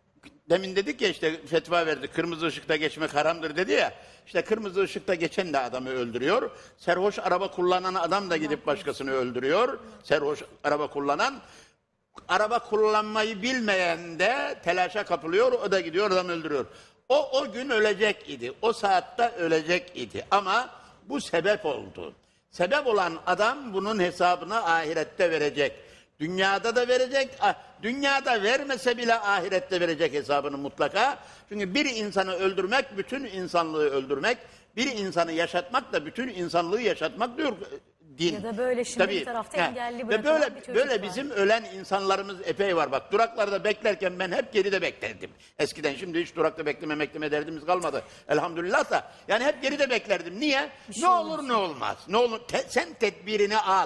demin dedik ya işte fetva verdi. Kırmızı ışıkta geçmek haramdır dedi ya. İşte kırmızı ışıkta geçen de adamı öldürüyor. Serhoş araba kullanan adam da gidip başkasını öldürüyor. Serhoş araba kullanan. Araba kullanmayı bilmeyen de telaşa kapılıyor. O da gidiyor adamı öldürüyor. O o gün ölecek idi. O saatte ölecek idi. Ama bu sebep oldu. Sebep olan adam bunun hesabını ahirette verecek. Dünyada da verecek. ah, Dünyada vermese bile ahirette verecek hesabını mutlaka. Çünkü bir insanı öldürmek bütün insanlığı öldürmek. Bir insanı yaşatmak da bütün insanlığı yaşatmak diyor din. Ya da böyle şimdi bir tarafta he. engelli Ve bırakılan böyle bir çocuk böyle var. bizim ölen insanlarımız epey var. Bak duraklarda beklerken ben hep geride beklerdim. Eskiden şimdi hiç durakta bekleme bekleme derdimiz kalmadı. Elhamdülillah da. Yani hep geride beklerdim. Niye? şey ne olur ne olmaz. Ne olur te- sen tedbirini al.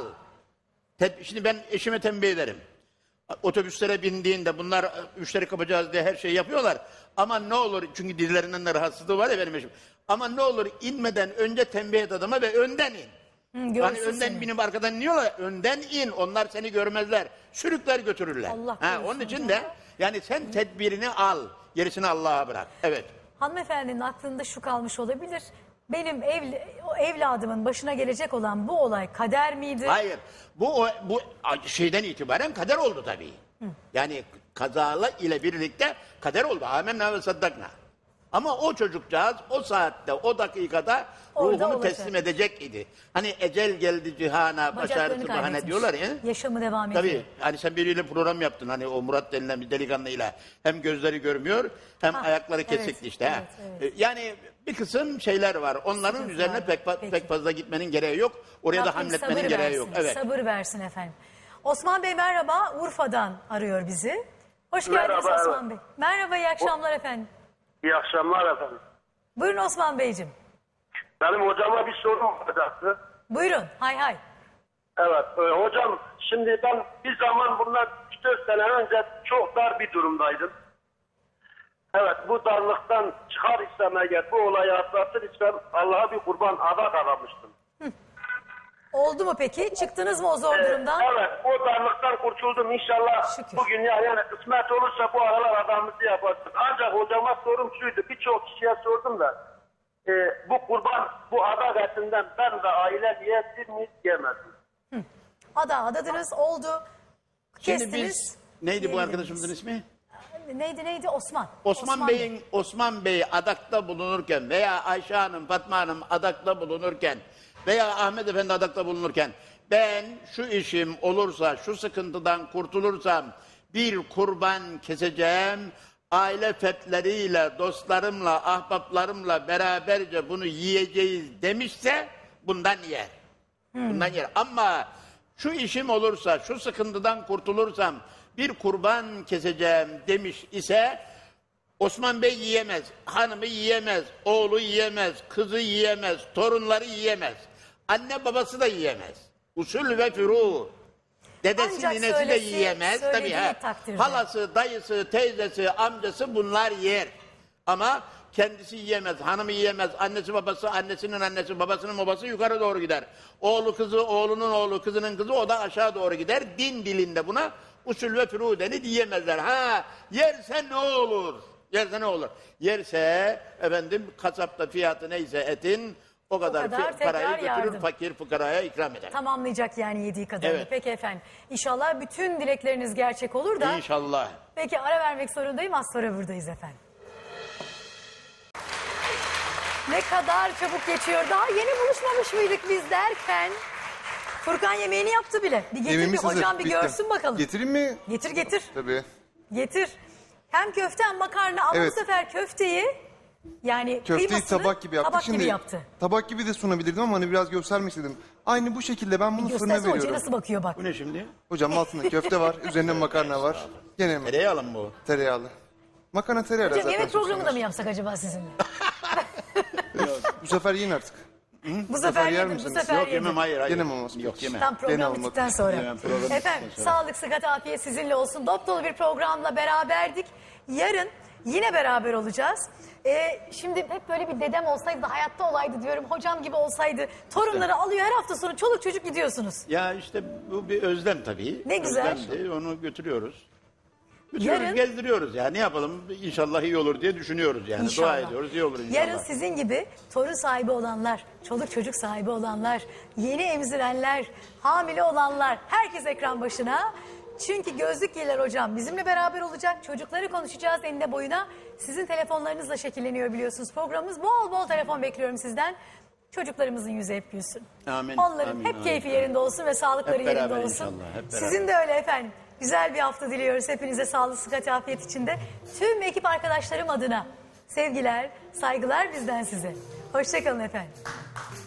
Ted- şimdi ben eşime tembih ederim. Otobüslere bindiğinde bunlar e, müşteri kapacağız diye her şeyi yapıyorlar. Ama ne olur çünkü dilerinden de rahatsızlığı var ya benim eşim. Ama ne olur inmeden önce tembih et adama ve önden in. Hı, Hani görsün önden seni. binip arkadan iniyorlar. Önden in. Onlar seni görmezler. Sürükler götürürler. Allah ha, korusun onun için ya. de yani sen tedbirini al. Gerisini Allah'a bırak. Evet. Hanımefendinin aklında şu kalmış olabilir. Benim evli, o evladımın başına gelecek olan bu olay kader miydi? Hayır. Bu o- bu şeyden itibaren kader oldu tabii. Yani kazalı ile birlikte kader oldu. Amenna ve saddakna. Ama o çocukcağız o saatte, o dakikada Orada ruhunu olacak. teslim edecek idi. Hani ecel geldi cihana, Bacaklarını başarısı bahane kaybetmiş. diyorlar ya. Yaşamı devam ediyor. Tabii. Hani sen biriyle program yaptın hani o Murat denilen bir delikanlıyla. Hem gözleri görmüyor hem Ha, ayakları evet, kesikli işte. ha. evet, evet. E, Yani bir kısım şeyler var. Onların Sıkıntılar üzerine var. pek, fa- Peki. pek fazla gitmenin gereği yok. Oraya da Rabbim hamletmenin sabır gereği yok. versin, Evet. Sabır versin efendim. Osman Bey merhaba, Urfa'dan arıyor bizi. Hoş geldiniz Merhaba, Osman evet. Bey. Merhaba, iyi akşamlar efendim. İyi akşamlar efendim. Buyurun Osman Beyciğim. Benim hocama bir sorum olacaktı. Buyurun, hay hay. Evet e, hocam şimdi ben bir zaman bundan üç dört sene önce çok dar bir durumdaydım. Evet bu darlıktan çıkar istem eğer bu olayı atlatır istem Allah'a bir kurban adak adamıştım. Oldu mu peki? Çıktınız mı o zor E, durumdan? evet o darlıktan kurtuldum inşallah Şükür. bugün ya yani kısmet olursa bu aralar adamımızı yaparsın. Ancak hocama sorum şuydu birçok kişiye sordum da e, bu kurban bu adak etinden ben ve aile yiyebilir miyiz yemezim. Ada adadınız, oldu. Şimdi Kestiniz. biz neydi bu yiyebilir arkadaşımızın miyiz? ismi? Neydi neydi? Osman. Osman, Bey. Bey'in Osman Bey adakta bulunurken veya Ayşe Hanım, Fatma Hanım adakta bulunurken veya Ahmet Efendi adakta bulunurken ben şu işim olursa, şu sıkıntıdan kurtulursam bir kurban keseceğim, aile fertleriyle, dostlarımla, ahbaplarımla beraberce bunu yiyeceğiz demişse bundan yer. Bundan yer. Ama şu işim olursa, şu sıkıntıdan kurtulursam bir kurban keseceğim demiş ise Osman Bey yiyemez, hanımı yiyemez, oğlu yiyemez, kızı yiyemez, torunları yiyemez. Anne babası da yiyemez. Usul ve furu. Dedesi, Ancak ninesi de söylesi- yiyemez. Tabii söylediği ha. takdirde. Halası, dayısı, teyzesi, amcası bunlar yer. Ama kendisi yiyemez, hanımı yiyemez, annesi babası, annesinin annesi, babasının babası yukarı doğru gider. Oğlu kızı, oğlunun oğlu, kızının kızı o da aşağı doğru gider. Din dilinde buna usul ve furu denir, yiyemezler. Ha, yerse ne olur? Yerse ne olur? Yerse efendim kasapta fiyatı neyse etin o kadar, kadar fi- tekrar parayı götürür yardım. fakir fukaraya ikram eder. Tamamlayacak yani yediği kadarını. Evet. Peki efendim. İnşallah bütün dilekleriniz gerçek olur da. İnşallah. Peki ara vermek zorundayım. Az sonra buradayız efendim. Ne kadar çabuk geçiyor. Daha yeni buluşmamış mıydık biz derken. Furkan yemeğini yaptı bile. Bir getir Yemeğimiz bir hocam hazır, bir bitti. görsün bakalım. Getireyim mi? Getir getir. Tabii. Getir. Hem köfte hem makarna ama Evet. bu sefer köfteyi yani Köfteyi kıymasını tabak gibi yaptık. tabak Şimdi gibi yaptı. tabak gibi de sunabilirdim ama hani biraz göstermek istedim. Aynı bu şekilde ben bunu fırına Gösterse hocaya veriyorum. nasıl bakıyor bak. Bu ne şimdi? Hocam altında köfte var, üzerine makarna var. Gene mi? Tereyağlı mı bu? Tereyağlı. Makarna tereyağlı Hocam zaten. yemek çok programı da sever. mı yapsak acaba sizinle? Bu sefer yiyin artık. Bu sefer yer yedim, bu misiniz? sefer Yok yedim. yemem, hayır hayır. Gene mi olmaz? Yok yemem. Tam program Gene olmadı. bittikten sonra. Yemem, program Efendim bittikten sonra. sağlık, sıhhat, afiyet sizinle olsun. Dop dolu bir programla beraberdik. Yarın yine beraber olacağız. Ee, şimdi hep böyle bir dedem olsaydı da hayatta olaydı diyorum. Hocam gibi olsaydı. Torunları alıyor her hafta sonu çoluk çocuk gidiyorsunuz. Ya işte bu bir özlem tabii. Ne güzel. Özlemdi, onu götürüyoruz. Götürüyoruz, Yarın- gezdiriyoruz ya. Ne yapalım? İnşallah iyi olur diye düşünüyoruz yani. İnşallah. Dua ediyoruz, iyi olur inşallah. Yarın sizin gibi torun sahibi olanlar, çoluk çocuk sahibi olanlar, yeni emzirenler, hamile olanlar, herkes ekran başına. Çünkü gözlük giyiler hocam bizimle beraber olacak. Çocukları konuşacağız enine boyuna. Sizin telefonlarınızla şekilleniyor biliyorsunuz programımız. Bol bol telefon bekliyorum sizden. Çocuklarımızın yüzü hep gülsün. Amin, Onların amin, hep amin. keyfi yerinde olsun ve sağlıkları Hep yerinde beraber olsun. inşallah, hep beraber. Sizin de öyle efendim. Güzel bir hafta diliyoruz hepinize sağlık, sıhhat, afiyet içinde. Tüm ekip arkadaşlarım adına sevgiler, saygılar bizden size. Hoşçakalın efendim.